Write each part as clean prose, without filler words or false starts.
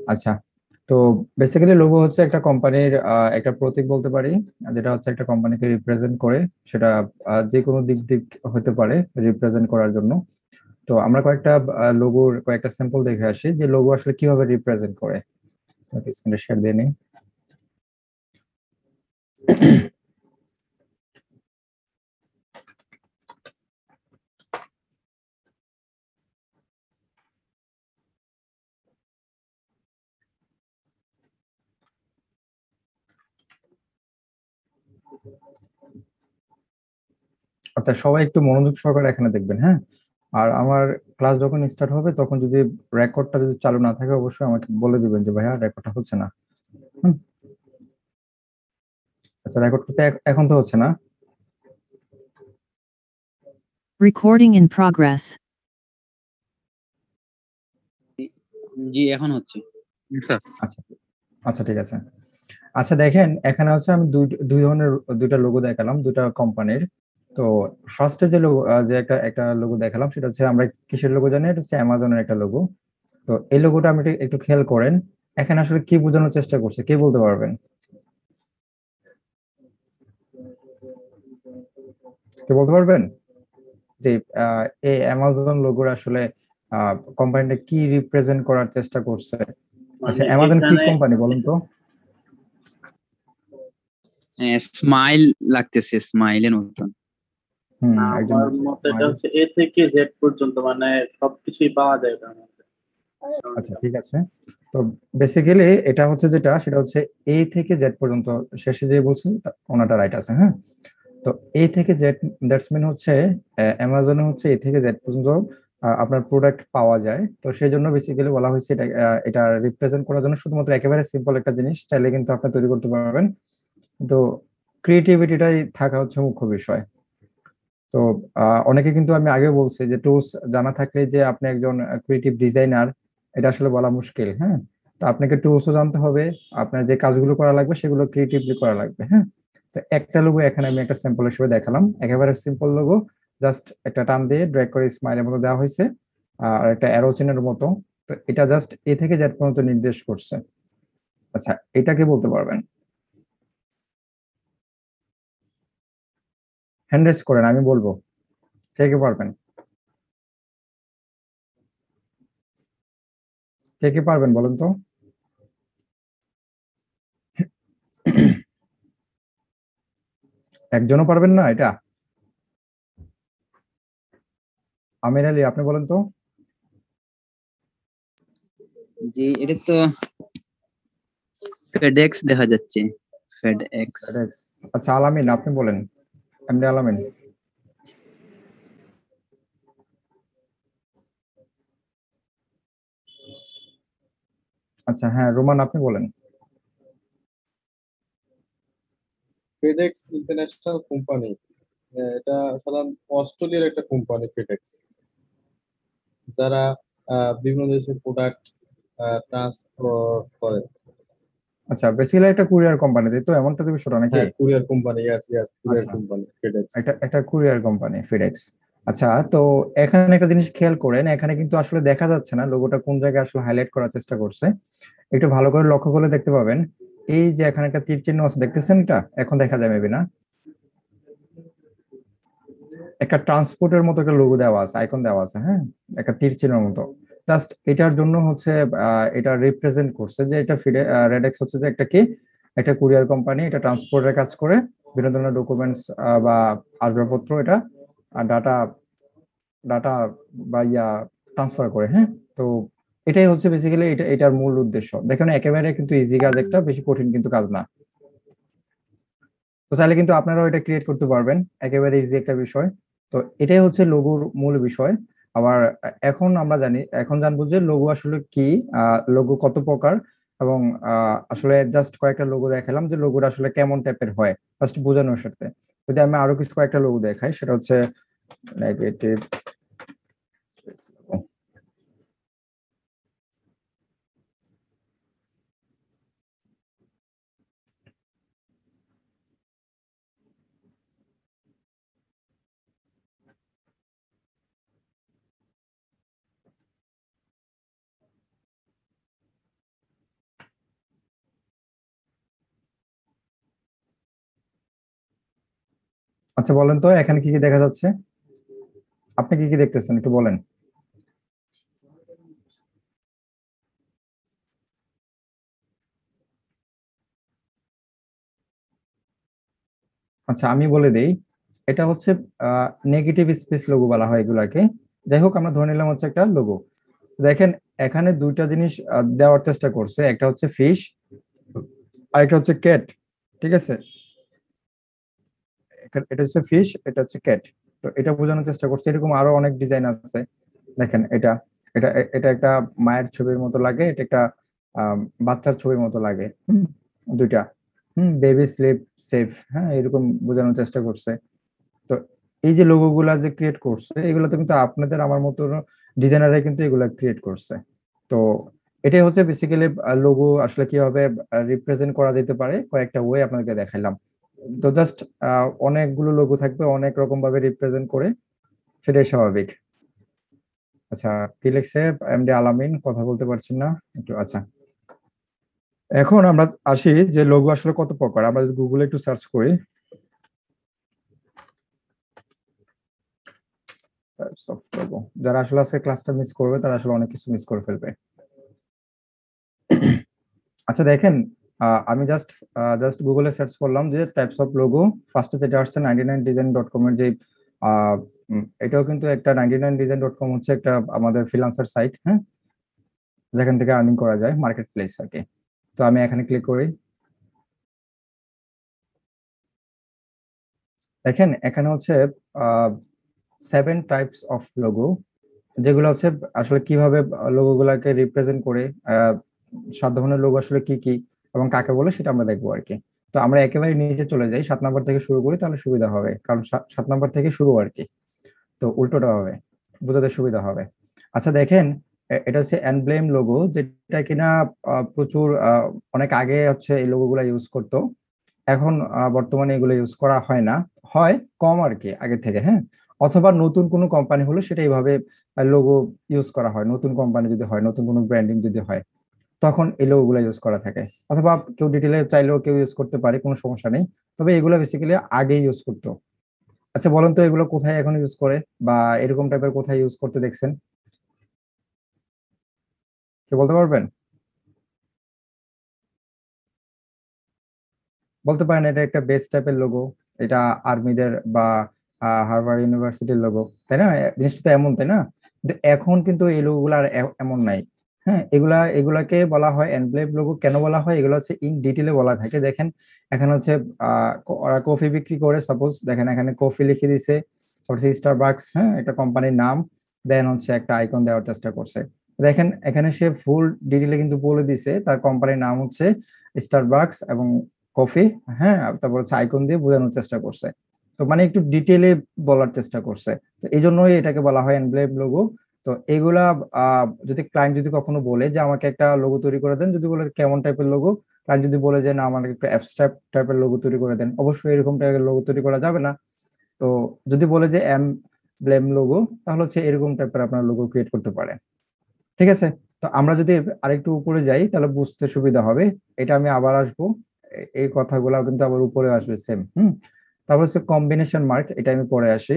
আচ্ছা, তো basically logo হচ্ছে একটা কোম্পানির একটা প্রতীক বলতে পারি, যেটা হচ্ছে একটা কোম্পানিকে রিপ্রেজেন্ট করে। সেটা যে কোনো দিক দিক হতে পারে রিপ্রেজেন্ট করার জন্য। তো আমরা কয়েকটা লোগোর কয়েকটা স্যাম্পল দেখে আসি যে লোগো আসলে কিভাবে রিপ্রেজেন্ট করে। স্ক্রিনে শেয়ার দিয়ে নিই। আচ্ছা, সবাই একটু মনোযোগ সহকারে এখানে দেখবেন, হ্যাঁ। আর আমার ক্লাস যখন স্টার্ট হবে তখন যদি রেকর্ডটা যদি চালু না থাকে অবশ্যই আমাকে বলে দিবেন যে ভাইয়া রেকর্ডটা হচ্ছে না। হুম। আচ্ছা, রেকর্ড করতে এখন তো হচ্ছে না। Recording in progress. জি, এখন হচ্ছে। আচ্ছা আচ্ছা, ঠিক আছে। আচ্ছা, দেখেন এখানে হচ্ছে আমি দুই দুই ধরনের দুইটা লোগো দেখালাম দুইটা কোম্পানির। তো ফার্স্টে যে লোগো যে একটা একটা লোগো দেখালাম সেটা হচ্ছে আমরা কিসের লোগো জানি, এটা হচ্ছে অ্যামাজনের একটা লোগো। তো এই লোগোটা আপনি একটু খেয়াল করেন, এখানে আসলে কি বোঝানোর চেষ্টা করছে কে বলতে পারবেন? কে বলতে পারবেন যে এই অ্যামাজন লোগোর আসলে কোম্পানিটা কি রিপ্রেজেন্ট করার চেষ্টা করছে? আচ্ছা, অ্যামাজন কি কোম্পানি বলুন তো? স্মাইল লাগতেছে, স্মাইলের মতন। একজন আমার মতে এটা হচ্ছে এ থেকে জেড পর্যন্ত, মানে সবকিছুই পাওয়া যায় এটার মধ্যে। আচ্ছা, ঠিক আছে। তো বেসিক্যালি এটা হচ্ছে যেটা সেটা হচ্ছে এ থেকে জেড পর্যন্ত শেষে যে বলছেন ওনাটা রাইট আছে, হ্যাঁ। তো এ থেকে জেড দ্যাটস মিন হচ্ছে অ্যামাজনে হচ্ছে এ থেকে জেড পর্যন্ত আপনার প্রোডাক্ট পাওয়া যায়। তো সেই জন্য বেসিক্যালি বলা হয়েছে এটা এটা রিপ্রেজেন্ট করার জন্য শুধুমাত্র একেবারে সিম্পল একটা জিনিস চাইলে কিন্তু আপনি তৈরি করতে পারবেন। তো ক্রিয়েটিভিটিটাই থাকা হচ্ছে মুখ্য বিষয়। তো অনেকে কিন্তু আমি আগে বলছি যে টুলস জানা থাকলে যে আপনি একজন ক্রিয়েটিভ ডিজাইনার এটা আসলে বলা মুশকিল, হ্যাঁ। তো আপনাকে টুলসও জানতে হবে, আপনার যে কাজগুলো করা লাগবে সেগুলো ক্রিয়েটিভলি করা লাগবে, হ্যাঁ। তো একটা লোগো এখানে আমি একটা স্যাম্পল হিসেবে দেখালাম, একেবারে সিম্পল লোগো, জাস্ট একটা টান দিয়ে ড্র্যাগ করে স্মাইলের মতো দেওয়া হয়েছে আর একটা অ্যারো চিহ্নের মতো। তো এটা জাস্ট এ থেকে জেড পর্যন্ত নির্দেশ করছে। আচ্ছা, এটা কি বলতে পারবেন? হ্যান্ড রেজ করেন, আমি বলবো কে কে পারবেন। কে কে পারবেন বলুন তো? একজনও পারবেন না এটা? আমির আলী, আপনি বলেন তো। জি, এটা তো ফেডেক্স দেখা যাচ্ছে, ফেডেক্স। আচ্ছা, আলামিন আপনি বলেন, এমডি আলামিন। আচ্ছা, হ্যাঁ, রোমান আপনি বলেন। ফেডেক্স ইন্টারন্যাশনাল কোম্পানি, এটা সাধারণত অস্ট্রেলিয়ার একটা কোম্পানি ফেডেক্স, যারা বিভিন্ন দেশের প্রোডাক্ট ট্রান্সপোর্ট করে। আচ্ছা, বেসিক্যালি একটা কুরিয়ার কোম্পানি, তাই তো? এমনটা তো বিষয়টা নাকি? হ্যাঁ, courier company, yes yes, courier আচ্ছা, কোম্পানি ফেডেক্স। একটা একটা কুরিয়ার কোম্পানি ফিডেক্স। আচ্ছা, তো এখানে একটা জিনিস খেয়াল করেন, এখানে কিন্তু আসলে দেখা যাচ্ছে না লোগোটা কোন জায়গায় আসলে হাইলাইট করার চেষ্টা করছে। একটু ভালো করে লক্ষ্য করলে দেখতে পাবেন, এই যে এখানে একটা তীর চিহ্ন আছে, দেখতেছেন? এটা এখন দেখা যায় মেবি না, একটা ট্রান্সপোর্টের মতো একটা লোগো দেওয়া আছে, আইকন দেওয়া আছে, হ্যাঁ, একটা তীর চিহ্নের মতো। জাস্ট এটার জন্য হচ্ছে এটা রিপ্রেজেন্ট করছে যে এটা রেডেক্স হচ্ছে যে একটা কি, একটা কুরিয়ার কোম্পানি, এটা ট্রান্সপোর্টের কাজ করে, বিভিন্ন ধরনের ডকুমেন্টস বা আসবাবপত্র এটা ডাটা ডাটা বা ট্রান্সফার করে, হ্যাঁ। তো এটাই হচ্ছে বেসিক্যালি এটার মূল উদ্দেশ্য। দেখেন একেবারে কিন্তু ইজি কাজ, একটা বেশি কঠিন কিন্তু কাজ না। তো চাইলে কিন্তু আপনারাও এটা ক্রিয়েট করতে পারবেন, একেবারে ইজি একটা বিষয়। তো এটাই হচ্ছে লোগোর মূল বিষয়। আবার এখন আমরা এখন জানবো যে লোগো আসলে কি, লোগো কত প্রকার, এবং আসলে জাস্ট কয়েকটা লোগো দেখালাম যে লোগোটা আসলে কেমন টাইপের হয় ফার্স্ট বোঝানোর সাথে। যদি আমি আরো কিছু কয়েকটা লোগো দেখাই, সেটা হচ্ছে নেগেটিভ। আচ্ছা বলেন তো এখানে কি কি দেখা যাচ্ছে, আপনি কি কি দেখতেছেন একটু বলেন। আচ্ছা আমি বলে দেই, এটা হচ্ছে নেগেটিভ স্পেস লোগো বলা হয় এগুলাকে। যাই হোক আমরা ধরে নিলাম হচ্ছে একটা লোগো। দেখেন এখানে দুইটা জিনিস দেওয়ার চেষ্টা করছে, একটা হচ্ছে ফিশ আর একটা হচ্ছে ক্যাট। ঠিক আছে, এটা হচ্ছে ফিশ, এটা হচ্ছে ক্যাট। তো এটা বোঝানোর চেষ্টা করছে, এরকম আরো অনেক ডিজাইন আছে। দেখেন এটা এটা এটা একটা মায়ের ছবির মতো লাগে, এটা একটা বাচ্চার ছবির মতো লাগে। দুইটা বেবি স্লিপ সেফ, হ্যাঁ এরকম বোঝানোর চেষ্টা করছে। তো এই যে লোগো গুলা যে ক্রিয়েট করছে, এগুলো তো কিন্তু আপনাদের আমার মতো ডিজাইনাররা কিন্তু এগুলা ক্রিয়েট করছে। তো এটাই হচ্ছে বেসিক্যালি লোগো আসলে কিভাবে রিপ্রেজেন্ট করা যেতে পারে, কয়েকটা ওয়ে আপনাদেরকে দেখাইলাম। তো জাস্ট অনেকগুলো লোগো থাকবে, অনেক রকম ভাবে রিপ্রেজেন্ট করে, সেটাই স্বাভাবিক। আচ্ছা কি লিখছে এমডি আলামিন, কথা বলতে পারছেন না একটু। আচ্ছা এখন আমরা আসি যে লোগো আসলে কত প্রকার, আমরা যদি গুগলে একটু সার্চ করি টাইপস অফ লোগো, যারা আসলে আজকে ক্লাসটা মিস করবে তারা আসলে অনেক কিছু মিস করে ফেলবে। আচ্ছা দেখেন আমি জাস্ট জাস্ট গুগলে সার্চ করলাম যে টাইপস অফ লোগো, ফার্স্টে যেটা আসছে 99design.com এর যে এটাও কিন্তু একটা 99design.com হচ্ছে একটা আমাদের ফ্রিল্যান্সার সাইট, হ্যাঁ, যেখান থেকে আর্নিং করা যায়, মার্কেট প্লেস আর কি। তো আমি এখানে ক্লিক করি, দেখেন এখানে হচ্ছে 7 টাইপস অফ লোগো, যেগুলো হচ্ছে আসলে কিভাবে লোগো গুলাকে রিপ্রেজেন্ট করে, 7 ধরনের লোগো আসলে কি কি এবং কাকে বলে সেটা আমরা দেখবো আর কি। তো আমরা একেবারে নিচে চলে যাই, 7 নাম্বার থেকে শুরু করি তাহলে সুবিধা হবে, কারণ 7 নাম্বার থেকে শুরু আর কি। তো উল্টোটা হবে, বোঝাতে সুবিধা হবে। আচ্ছা দেখেন এটা হচ্ছে এনব্লেম লোগো, যেটা কিনা প্রচুর অনেক আগে হচ্ছে এই লোগো গুলা ইউজ করতো। এখন বর্তমানে এগুলো ইউজ করা হয় না, হয় কম আর কি আগে থেকে, হ্যাঁ। অথবা নতুন কোনো কোম্পানি হলে সেটা এইভাবে লোগো ইউজ করা হয়, নতুন কোম্পানি যদি হয়, নতুন কোনো ব্র্যান্ডিং যদি হয়, তখন এই লোগো গুলো ইউজ করা থাকে। অথবা কেউ ডিটেলে চাইলেও কেউ ইউজ করতে পারে, কোনো সমস্যা নেই। তবে এগুলো বেসিক্যালি আগে ইউজ করতো। আচ্ছা বলেন তো এগুলো কোথায় এখন ইউজ করে, বা এরকম টাইপের কোথায় ইউজ করতে দেখছেন, কেউ বলতে পারবেন? বলতে পারেন এটা একটা বেস টাইপের লোগো, এটা আর্মিদের বা হার্ভার্ড ইউনিভার্সিটির লোগো, তাই না? জিনিসটা তো এমন, তাই না? কিন্তু এখন কিন্তু এই লোগো গুলো আর এমন নাই। হ্যাঁ এগুলাকে বলা হয় এনভেলপ লোগো। কেন বলা হয়, এগুলো হচ্ছে ইন ডিটেলে বলা থাকে। দেখেন এখানে হচ্ছে ওরা কফি বিক্রি করে, সাপোজ দেখেন এখানে কফি লিখে দিছে, হচ্ছে স্টারবাকস, হ্যাঁ একটা কোম্পানির নাম, দেন হচ্ছে একটা আইকন দেওয়ার চেষ্টা করছে। দেখেন এখানে সে ফুল ডিটেলে কিন্তু বলে দিছে তার কোম্পানির নাম হচ্ছে স্টারবাকস এবং কফি, হ্যাঁ তারপর হচ্ছে আইকন দিয়ে বোঝানোর চেষ্টা করছে। তো মানে একটু ডিটেলে বলার চেষ্টা করছে, তো এই জন্যই এটাকে বলা হয় এনভেলপ লোগো। তো এগুলা যদি ক্লায়েন্ট যদি কখনো বলে যে আমাকে একটা লোগো তৈরি করে দেন, যদি বলে কেমন টাইপের লোগো, ক্লায়েন্ট যদি বলে যে না আমাকে একটু অ্যাবস্ট্রাক্ট টাইপের লোগো তৈরি করে দেন, অবশ্যই এরকম টাইপের লোগো তৈরি করা যাবে না। তো যদি বলে যে এমব্লেম লোগো, তাহলে হচ্ছে এরকম টাইপের আপনার লোগো ক্রিয়েট করতে পারে। ঠিক আছে, তো আমরা যদি আরেকটু উপরে যাই তাহলে বুঝতে সুবিধা হবে। এটা আমি আবার আসবো, এই কথাগুলো কিন্তু আবার উপরে আসবে সেম। তারপর হচ্ছে কম্বিনেশন মার্ক, এটা আমি পরে আসি।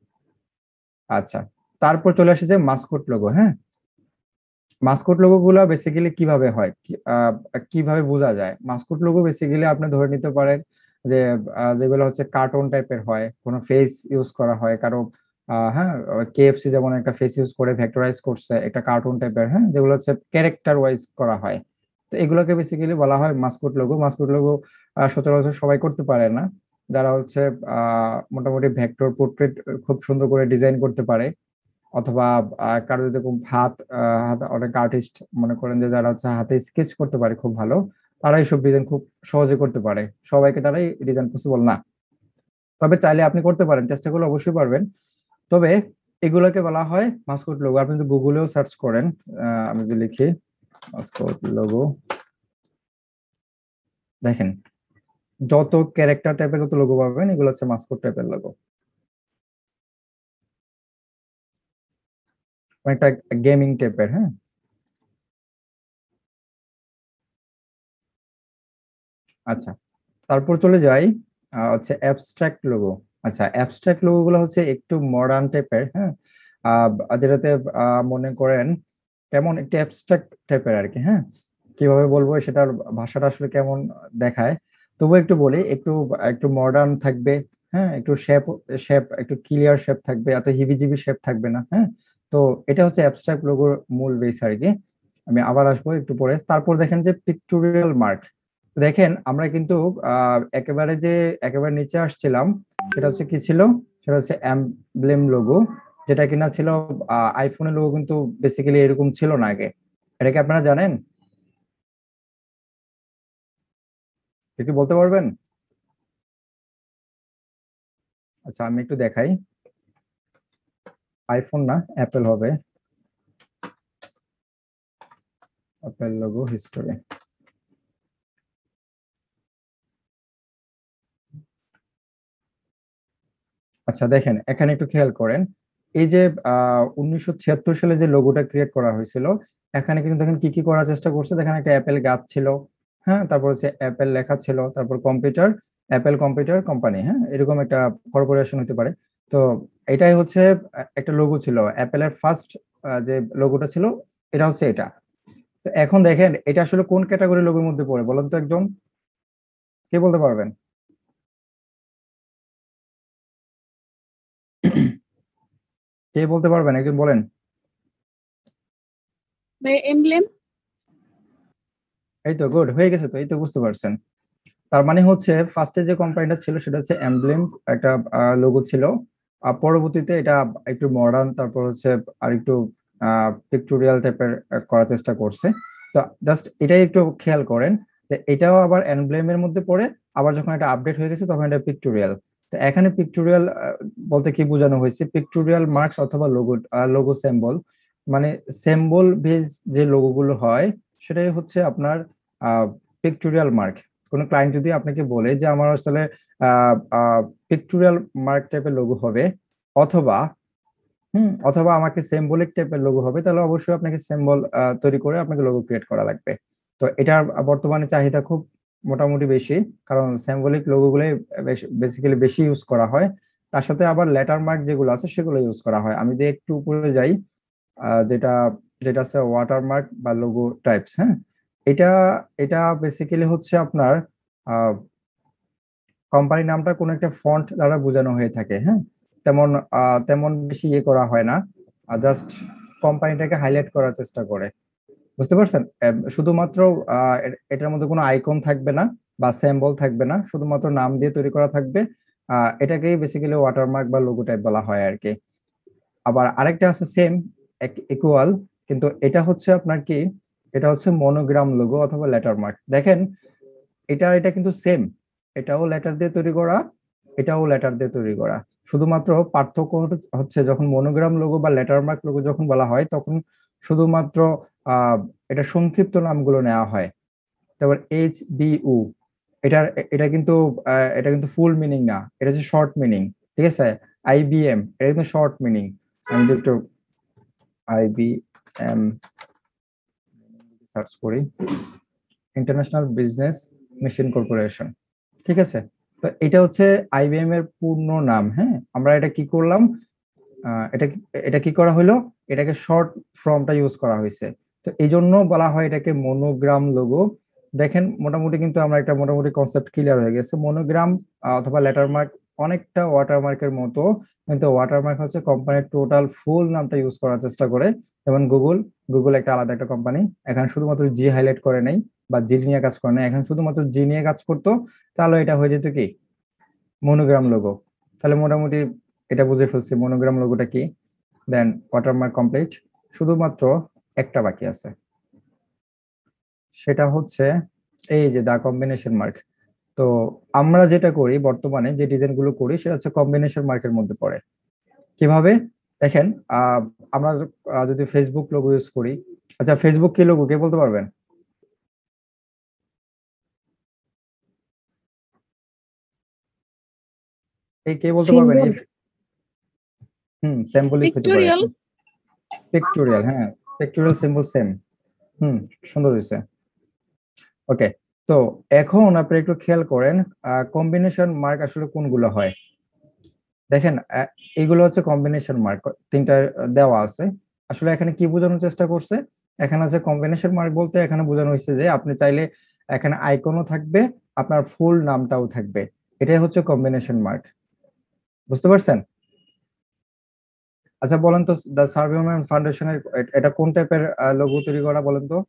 আচ্ছা তারপর চলে আসে যে মাসকট লোগো, হ্যাঁ। মাসকট লোগো গুলা বেসিক্যালি কিভাবে হয়, কিভাবে বোঝা যায়? মাসকট লোগো বেসিক্যালি আপনি ধরে নিতে পারেন যে যেগুলো হচ্ছে কার্টুন টাইপের হয়, কোনো ফেস ইউজ করা হয় কারো, হ্যাঁ কেএফসি যেমন একটা ফেস ইউজ করে ভেক্টরাইজ করছে, একটা কার্টুন টাইপের, হ্যাঁ যেগুলো হচ্ছে ক্যারেক্টার ওয়াইজ করা হয়। তো এগুলোকে বেসিক্যালি বলা হয় মাসকট লোগো। মাসকট লোগো সচরাচর সবাই করতে পারে না, যারা হচ্ছে মোটামুটি ভেক্টর পোর্ট্রেট খুব সুন্দর করে ডিজাইন করতে পারে, অথবা কারো যদি খুব অনেক আর্টিস্ট মনে করেন যে যারা হচ্ছে হাতে স্কেচ করতে পারে খুব ভালো, তারা এইসব ডিজাইন খুব সহজে করতে পারে। সবাইকে তারাই ডিজাইন পসিবল না, তবে চাইলে আপনি করতে পারেন, চেষ্টা করলে অবশ্যই পারবেন। তবে এগুলোকে বলা হয় মাসকট লোগো। আপনি যদি গুগলেও সার্চ করেন, আমি যদি লিখি মাসকট লোগো, দেখেন যত ক্যারেক্টার টাইপের যত লোগো পাবেন এগুলো হচ্ছে মাসকট টাইপের লোগো, একটা গেমিং টাইপের, হ্যাঁ। আচ্ছা তারপর চলে যাই হচ্ছে অ্যাবস্ট্রাক্ট লোগো। আচ্ছা, অ্যাবস্ট্রাক্ট লোগো গুলো হচ্ছে একটু মডার্ন টাইপের, হ্যাঁ। যেটাতে মনে করেন কেমন একটু অ্যাবস্ট্রাক্ট টাইপের আর কি, হ্যাঁ। কিভাবে বলবো সেটার ভাষাটা আসলে কেমন দেখায়, তবু একটু বলি, একটু একটু মডার্ন থাকবে, হ্যাঁ। একটু শেপ শেপ একটু ক্লিয়ার শেপ থাকবে, এত হিবিজিবি শেপ থাকবে না, হ্যাঁ। তো এটা হচ্ছে অ্যাবস্ট্রাক্ট লোগোর মূল বেস আর কি। আমি আবার আসবো একটু পরে। তারপর দেখেন যে পিক্টোরিয়াল মার্ক। দেখেন আমরা কিন্তু একেবারে নিচে আসছিলাম, সেটা হচ্ছে কি ছিল, সেটা হচ্ছে এমব্লেম লোগো, যেটা কিনা ছিল আইফোনের লোগো, কিন্তু বেসিক্যালি এরকম ছিল না আগে। এটা কি আপনারা জানেন? এটা কি বলতে পারবেন? আচ্ছা, আমি একটু দেখাই। আইফোন না, অ্যাপেল হবে। Apple logo history. আচ্ছা দেখেন, এখানে একটু খেয়াল করেন, এই যে 1976 সালে যে লোগোটা ক্রিয়েট করা হয়েছিল, এখানে কিন্তু দেখেন কি কি করার চেষ্টা করছে। দেখেন একটা অ্যাপেল গাছ ছিল, হ্যাঁ। তারপর হচ্ছে অ্যাপেল লেখা ছিল, তারপর কম্পিউটার, অ্যাপেল কম্পিউটার কোম্পানি, হ্যাঁ, এরকম একটা কর্পোরেশন হতে পারে। তো এটাই হচ্ছে একটা লোগো ছিল অ্যাপেলের ফার্স্ট যে লোগোটা ছিল, এটা হচ্ছে এটা। তো এখন দেখেন এটা আসলে কোন ক্যাটাগরি লোগোর মধ্যে পড়ে বলেন তো একজন, কে বলতে পারবেন? কে বলতে পারবেন, একজন বলেন। এমব্লেম। এই তো গুড হয়ে গেছে, তো এই তো বুঝতে পারছেন। তার মানে হচ্ছে ফার্স্টে যে কোম্পানিটা ছিল সেটা হচ্ছে এমব্লেম, একটা লোগো ছিল। পরবর্তীতে এটা একটু মডার্ন, তারপর হচ্ছে আর একটু পিক্টোরিয়াল টাইপের করার চেষ্টা করছে। তো জাস্ট এটাই একটু খেয়াল করেন যে এটাও আবার এমব্লেমের মধ্যে পড়ে, আবার যখন এটা আপডেট হয়ে গেছে তখন এটা পিক্টোরিয়াল। তো এখানে পিক্টোরিয়াল বলতে কি বোঝানো হয়েছে, পিক্টোরিয়াল মার্কস অথবা লোগো সিম্বল, মানে সিম্বল বেস যে লোগোগুলো হয় সেটাই হচ্ছে আপনার পিক্টোরিয়াল মার্ক। কোনো ক্লায়েন্ট যদি আপনাকে বলে যে আমার আসলে পিক্টোরিয়াল মার্ক টাইপের লোগো হবে, অথবা অথবা আমাকে সিম্বলিক টাইপের লোগো হবে, তাহলে অবশ্যই আপনাকে সিম্বল তৈরি করে আপনাকে লোগো ক্রিয়েট করা লাগবে। তো এটার বর্তমানে চাহিদা খুব মোটামুটি বেশি, কারণ সিম্বলিক লোগো গুলোই বেসিক্যালি বেশি ইউজ করা হয়। তার সাথে আবার লেটার মার্ক যেগুলো আছে সেগুলো ইউজ করা হয়। আমি যদি একটু উপরে যাই, যেটা যেটা আছে ওয়াটারমার্ক বা লোগো টাইপস, হ্যাঁ। এটা এটা বেসিক্যালি হচ্ছে আপনার কোম্পানি নামটা কোনো একটা ফন্ট দ্বারা বোঝানো হয়ে থাকে, হ্যাঁ। তেমন তেমন বেশি ইয়ে করা হয় না, জাস্ট কোম্পানিটাকে হাইলাইট করার চেষ্টা করে। বুঝতে পারছেন? শুধুমাত্র এটার মধ্যে কোনো আইকন থাকবে না বা সিম্বল থাকবে না, শুধুমাত্র নাম দিয়ে তৈরি করা থাকবে। এটাকেই বেসিক্যালি ওয়াটারমার্ক বা লোগো টাইপ বলা হয় আর কি। আবার আরেকটা আছে সেম ইকুয়াল, কিন্তু এটা হচ্ছে আপনার কি, এটা হচ্ছে মনোগ্রাম লোগো অথবা লেটার মার্ক। দেখেন এটা কিন্তু সেম, এটাও লেটার দিয়ে তৈরি করা, এটাও লেটার দিয়ে তৈরি করা। শুধুমাত্র পার্থক্য হচ্ছে যখন মনোগ্রাম লোগো বা লেটার মার্ক লোগো যখন বলা হয় তখন শুধুমাত্র এটা সংক্ষিপ্ত নামগুলো নেওয়া হয়। তারপর HBU, এটার এটা কিন্তু ফুল মিনিং না, এটা হচ্ছে শর্ট মিনিং, ঠিক আছে। IBM, এটা কিন্তু শর্ট মিনিং। আমি যদি একটু IBM সার্চ করি, ইন্টারন্যাশনাল বিজনেস মেশিন কর্পোরেশন, ঠিক আছে। তো এটা হচ্ছে IBM এর পূর্ণ নাম, হ্যাঁ। আমরা এটা কি করলাম, এটা এটা কি করা হলো, এটাকে শর্ট ফর্মটা ইউজ করা হয়েছে। তো এই জন্য বলা হয় এটাকে মনোগ্রাম লোগো। দেখেন মোটামুটি কিন্তু আমরা একটা মোটামুটি কনসেপ্ট ক্লিয়ার হয়ে গেছে। মনোগ্রাম অথবা লেটারমার্ক অনেকটা ওয়াটারমার্কের মতো, কিন্তু ওয়াটারমার্ক হচ্ছে কোম্পানির টোটাল ফুল নামটা ইউজ করার চেষ্টা করে। যেমন গুগল একটা আলাদা একটা কোম্পানি, এখানে শুধুমাত্র জি হাইলাইট করে নাই বা জি নিয়ে কাজ করে নাই, এখানে শুধুমাত্র জি নিয়ে কাজ করতো, তাহলে এটা হয়ে যেত কি মনোগ্রাম লোগো। তাহলে মোটামুটি এটা বুঝে ফেলছি মনোগ্রাম লোগোটা কি। দেন ওয়াটারমার্ক কমপ্লিট, শুধুমাত্র একটা বাকি আছে, সেটা হচ্ছে এই যে দা কম্বিনেশন মার্ক। তো আমরা যেটা করি বর্তমানে, যে ডিজাইন গুলো করি সেটা হচ্ছে কম্বিনেশন মার্কের মধ্যে পড়ে। কিভাবে দেখেন, আমরা যদি ফেসবুক লোগো ইউজ করি, আচ্ছা ফেসবুক কি লোগো কে বলতে পারবেন? এই কে বলতে পারবেন এই? সিম্বলিক হতে পারে, পিক্টোরিয়াল। পিক্টোরিয়াল, হ্যাঁ। পিক্টোরিয়াল সিম্বল সেম, সুন্দর হয়েছে। ওকে, তো এখন আপনি একটু খেয়াল করেন কম্বিনেশন মার্ক আসলে কোনগুলো হয়। দেখেন এগুলো হচ্ছে কম্বিনেশন মার্ক, তিনটা দেওয়া আছে। আসলে এখানে কি বোঝানোর চেষ্টা করছে, এখানে হচ্ছে কম্বিনেশন মার্ক বলতে এখানে বোঝানো হয়েছে যে আপনি চাইলে এখানে আইকনও থাকবে, আপনার ফুল নামটাও থাকবে, এটাই হচ্ছে কম্বিনেশন মার্ক। বুঝতে পারছেন? আচ্ছা বলেন তো, দ্য সার্ভে ফাউন্ডেশনের এটা কোন টাইপের লোগো তৈরি করা, বলেন তো?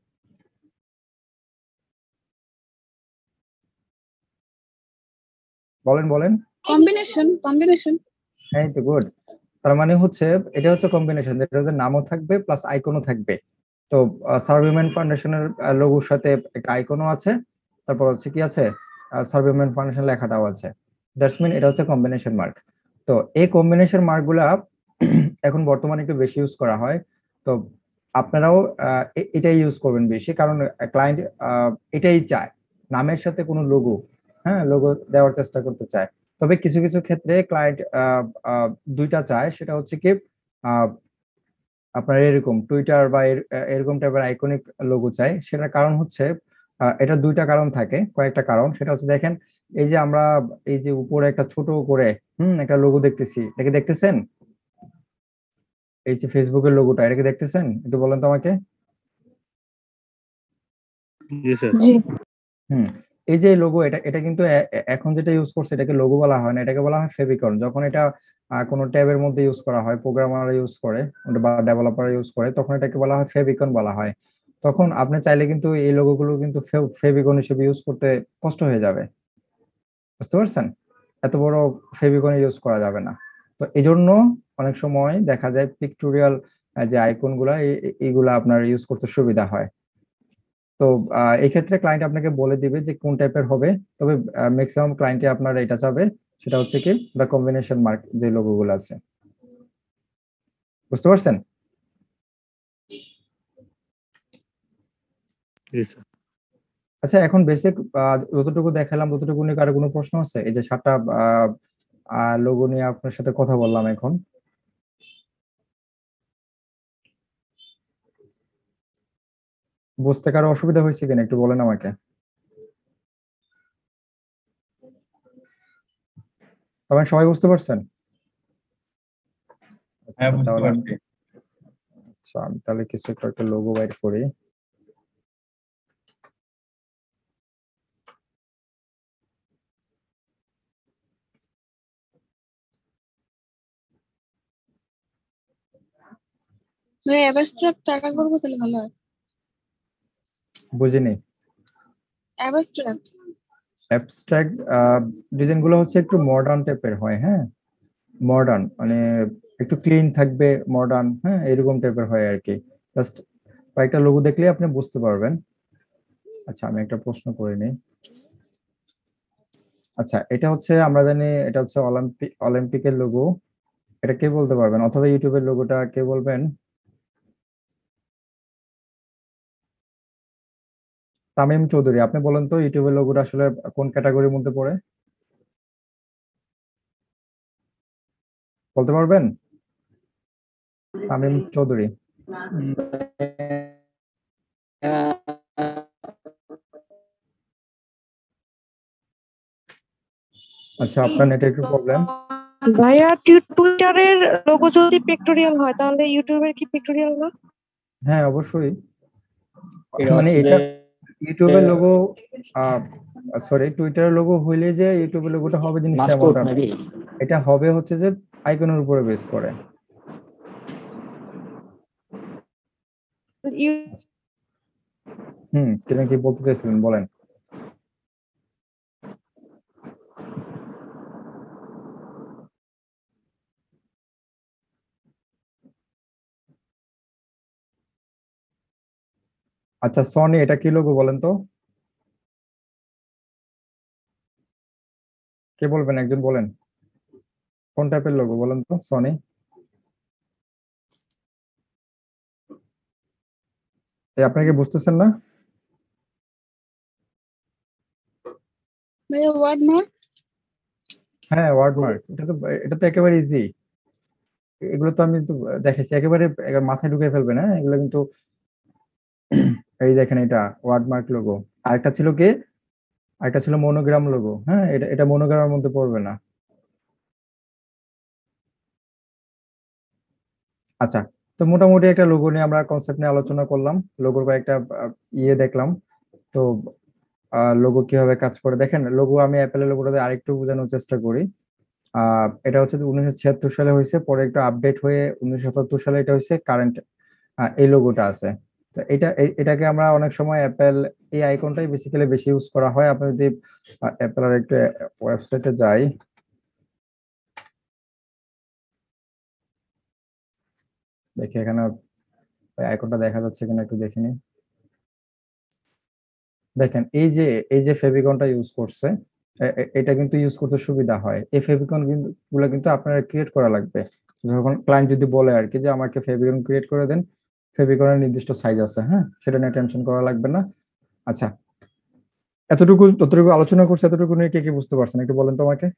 বলেন বলেন। কম্বিনেশন এই তো গুড। তার মানে হচ্ছে এটা হচ্ছে কম্বিনেশন, যেটা হচ্ছে নামও থাকবে প্লাস আইকনও থাকবে। তো সার্ভিমেন্ট ফাউন্ডেশনের লোগোর সাথে একটা আইকনও আছে, তারপর হচ্ছে কি আছে, সার্ভিমেন্ট ফাউন্ডেশন লেখাটাও আছে। দ্যাটস মিন এটা হচ্ছে কম্বিনেশন মার্ক। তো এই কম্বিনেশন মার্কগুলা এখন বর্তমানে একটু বেশি ইউজ করা হয়। তো আপনারাও এটাই ইউজ করবেন বেশি, কারণ ক্লায়েন্ট এটাই চায়, নামের সাথে কোনো লোগো, হ্যাঁ লোগো দেওয়ার চেষ্টা করতে চায়। তবে কিছু কিছু ক্ষেত্রে ক্লায়েন্ট দুইটা চায়, সেটা হচ্ছে কি আহ, আপনার এরকম টুইটার বা এরকম টাইপের আইকনিক লোগো চাই। সেটার কারণ হচ্ছে এটা দুইটা কারণ থাকে, কয়েকটা কারণ। সেটা হচ্ছে দেখেন, এই যে আমরা এই যে উপরে একটা ছোট করে একটা লোগো দেখতেছি, এটাকে দেখতেছেন? এই যে ফেসবুকের লোগোটা, এটাকে দেখতেছেন? একটু বলেন তো আমাকে। জি হুম, এই যে লোগো, এটা এটা কিন্তু এখন যেটা ইউজ করছে এটাকে লোগো বলা হয় না, এটাকে বলা হয় ফেভিকন। যখন এটা কোনো ট্যাবের মধ্যে ইউজ করা হয়, প্রোগ্রামার ইউজ করে বা ডেভেলপার ইউজ করে, তখন এটাকে বলা হয় ফেভিকন বলা হয়। তখন আপনি চাইলে কিন্তু এই লোগোগুলো কিন্তু ফেভিকন হিসেবে ইউজ করতে কষ্ট হয়ে যাবে। বুঝতে পারছেন? এত বড় ফেভিকন ইউজ করা যাবে না। তো এই জন্য অনেক সময় দেখা যায় পিক্টোরিয়াল যে আইকন গুলা এইগুলা আপনার ইউজ করতে সুবিধা হয়। তো এই ক্ষেত্রে ক্লায়েন্ট আপনাকে বলে দিবে যে কোন টাইপের হবে। তবে ম্যাক্সিমাম ক্লায়েন্টে আপনার এটা চাবে, সেটা হচ্ছে কি দ্য কম্বিনেশন মার্ক যে লোগো গুলো আছে। বুঝতে পারছেন? আচ্ছা এখন বেসিক যতটুকু দেখালাম ততটুকু নিয়ে কারো কোনো প্রশ্ন আছে? এই যে 7টা লোগো নিয়ে আপনার সাথে কথা বললাম এখন। বুঝতে কারো অসুবিধা হয়েছে কিনা একটু বলেন আমাকে। তবে সবাই বুঝতে পারছেন? হ্যাঁ, বুঝতে তাহলে পারছি। আচ্ছা আমি তাহলে কিছু একটা লোগো বাইর করি। ভাই অ্যাবস্ট্রাক্ট টাকা করবো তাহলে ভালো হয়। বুঝিনি। অ্যাবস্ট্রাক্ট অ্যাবস্ট্রাক্ট ডিজাইন গুলো হচ্ছে একটু মডার্ন টাইপের হয়, হ্যাঁ মডার্ন মানে একটু ক্লিন থাকবে, মডার্ন, হ্যাঁ এরকম টাইপের হয় আর কি। জাস্ট কয়েকটা লোগো দেখলে আপনি বুঝতে পারবেন। আচ্ছা আমি একটা প্রশ্ন করে নিই। আচ্ছা এটা হচ্ছে আমরা জানি এটা হচ্ছে অলিম্পিকের লোগো, এটা কে বলতে পারবেন? অথবা ইউটিউবের লোগোটা কে বলবেন? তামিম চৌধুরী, আপনি বলেন তো ইউটিউবের লোগোটা আসলে কোন ক্যাটাগরির মধ্যে পড়ে, বলতে পারবেন? তামিম চৌধুরী। আচ্ছা আপনার নেটে একটু প্রবলেম। ভাইয়া টুইটারের লোগো যদি পিক্টোরিয়াল হয় তাহলে ইউটিউবের কি পিক্টোরিয়াল না? হ্যাঁ অবশ্যই, এটা মানে হচ্ছে এটা ইউটিউবের লোগো, সরি টুইটারের লোগো হইলে যে ইউটিউবের লোগোটা হবে জিনিসটা এমনটা না। এটা হবে হচ্ছে যে আইকনের উপরে বেস করে। কিনা কি বলতে চাইছিলেন বলেন। আচ্ছা সনি এটা কি লোগো বলেন তো, কে বলবেন একজন বলেন, কোন টাইপের লোগো বলেন তো সনি? আপনি কি বুঝতেছেন না? ভাইয়া ওয়ার্ড না হ্যাঁ ওয়ার্ডমার্ক, এটা তো একেবারে ইজি। এগুলো তো আমি তো দেখেছি, একেবারে মাথায় ঢুকে ফেলবে না এগুলো কিন্তু। এই দেখেন এটা ওয়ার্ডমার্ক লোগো। আরেকটা ছিল কি, আরেকটা ছিল মনোগ্রাম লোগো, হ্যাঁ এটা এটা মনোগ্রামের মধ্যে পড়বে না। আচ্ছা, তো মোটামুটি একটা লোগো নিয়ে আমরা কনসেপ্ট নিয়ে আলোচনা করলাম, লোগোর কয়েকটা ইয়ে দেখলাম। তো লোগো কিভাবে কাজ করে দেখেন, লোগো আমি অ্যাপেলের লোগোটাতে আরেকটু বোঝানোর চেষ্টা করি। এটা হচ্ছে 1976 সালে হয়েছে, পরে একটু আপডেট হয়ে 1977 সালে এটা হয়েছে কারেন্ট এই লোগোটা আছে। তো এটাকে আমরা অনেক সময় অ্যাপেল এই আইকনটাই বেসিক্যালি বেশি ইউজ করা হয়। আপনি যদি অ্যাপেলের একটু ওয়েবসাইটে যাই, দেখি এখানে আইকনটা দেখা যাচ্ছে কিনা একটু দেখে নিই। দেখেন এই যে ফেভিকনটা ইউজ করছে, এটা কিন্তু ইউজ করতে সুবিধা হয়। এই ফেভিকন গুলো কিন্তু আপনারা ক্রিয়েট করা লাগবে। যখন ক্লায়েন্ট যদি বলে আর কি যে আমাকে ফেভিকন ক্রিয়েট করে দেন, ফেভিকনের নির্দিষ্ট সাইজ আছে, হ্যাঁ, সেটা নিয়ে টেনশন করা লাগবে না। আচ্ছা, যতটুকু আলোচনা করছে এতটুকু নিয়ে কে কি বুঝতে পারছেন একটু বলেন তো আমাকে।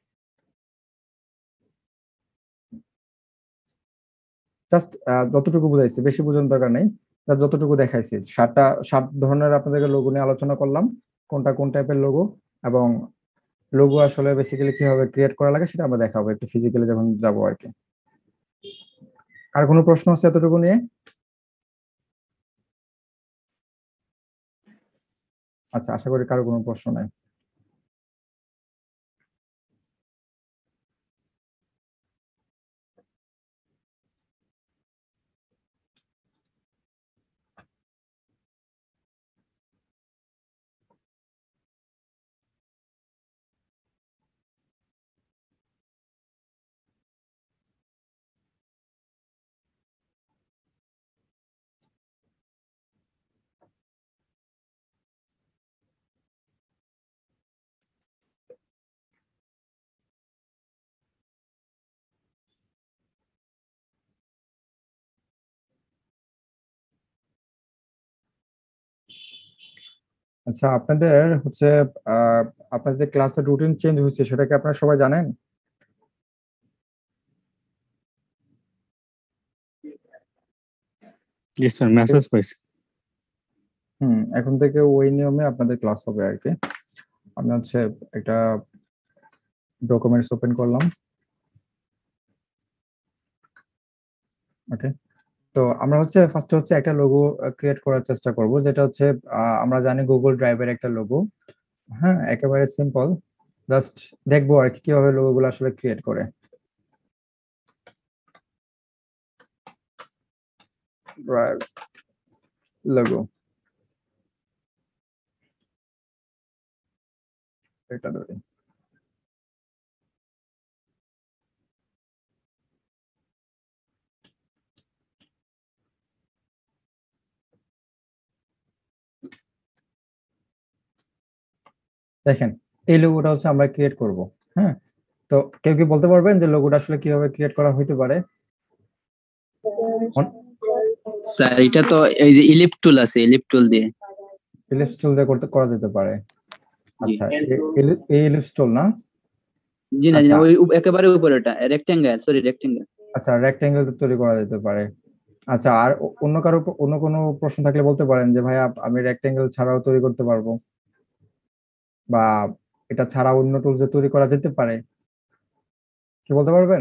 জাস্ট যতটুকু বুঝাইছি, বেশি বোঝানোর দরকার নেই। যতটুকু দেখাইছি, 7 ধরনের আপনাদেরকে লোগো নিয়ে আলোচনা করলাম, কোনটা কোন টাইপের লোগো, এবং লোগো আসলে বেসিক্যালি কিভাবে ক্রিয়েট করা লাগে সেটা আমরা দেখাবো একটু ফিজিক্যালি যখন যাবো আর কি। আর কোনো প্রশ্ন আছে এতটুকু নিয়ে? আচ্ছা, আশা করি কারো কোনো প্রশ্ন নাই। আচ্ছা, আপনাদের হচ্ছে আপনার যে ক্লাসের রুটিন চেঞ্জ হয়েছে সেটা কি আপনারা সবাই জানেন? জি স্যার, মেসেজ পাইছি। এখন থেকে ওই নিয়মে আপনাদের ক্লাস হবে আর কি। আমি হচ্ছে একটা ডকুমেন্টস ওপেন করলাম। ওকে, তো আমরা হচ্ছে ফার্স্টে হচ্ছে একটা লোগো ক্রিয়েট করার চেষ্টা করব, যেটা হচ্ছে আমরা জানি গুগল ড্রাইভের একটা লোগো। হ্যাঁ, একেবারে সিম্পল, জাস্ট দেখবো আর কি কিভাবে লোগোগুলো আসলে ক্রিয়েট করে। ড্রাইভ লোগো, এটা ধরি। দেখেন, এই লোগোটা হচ্ছে আমরা ক্রিয়েট করব। হ্যাঁ, তো কেউ কি বলতে পারবেন যে লোগোটা আসলে কিভাবে ক্রিয়েট করা হইতে পারে? স্যার এটা তো এই যে ইলিপ টুল আছে, ইলিপ টুল দিয়ে। ইলিপস টুল দিয়ে করা যেতে পারে। জি। আচ্ছা, এই ইলিপস টুল না? জি না, আচ্ছা। ওই একেবারে উপরেটা রেক্টেঙ্গেল, সরি রেক্টেঙ্গেল। আচ্ছা, রেক্টেঙ্গেল তৈরি করা যেতে পারে। আচ্ছা, আর অন্য কোনো প্রশ্ন থাকলে বলতে পারেন যে ভাই আমি রেক্টেঙ্গেল ছাড়াও তৈরি করতে পারবো, বা এটা ছাড়া অন্য টুলস তৈরি করা যেতে পারে, কি বলতে পারবেন?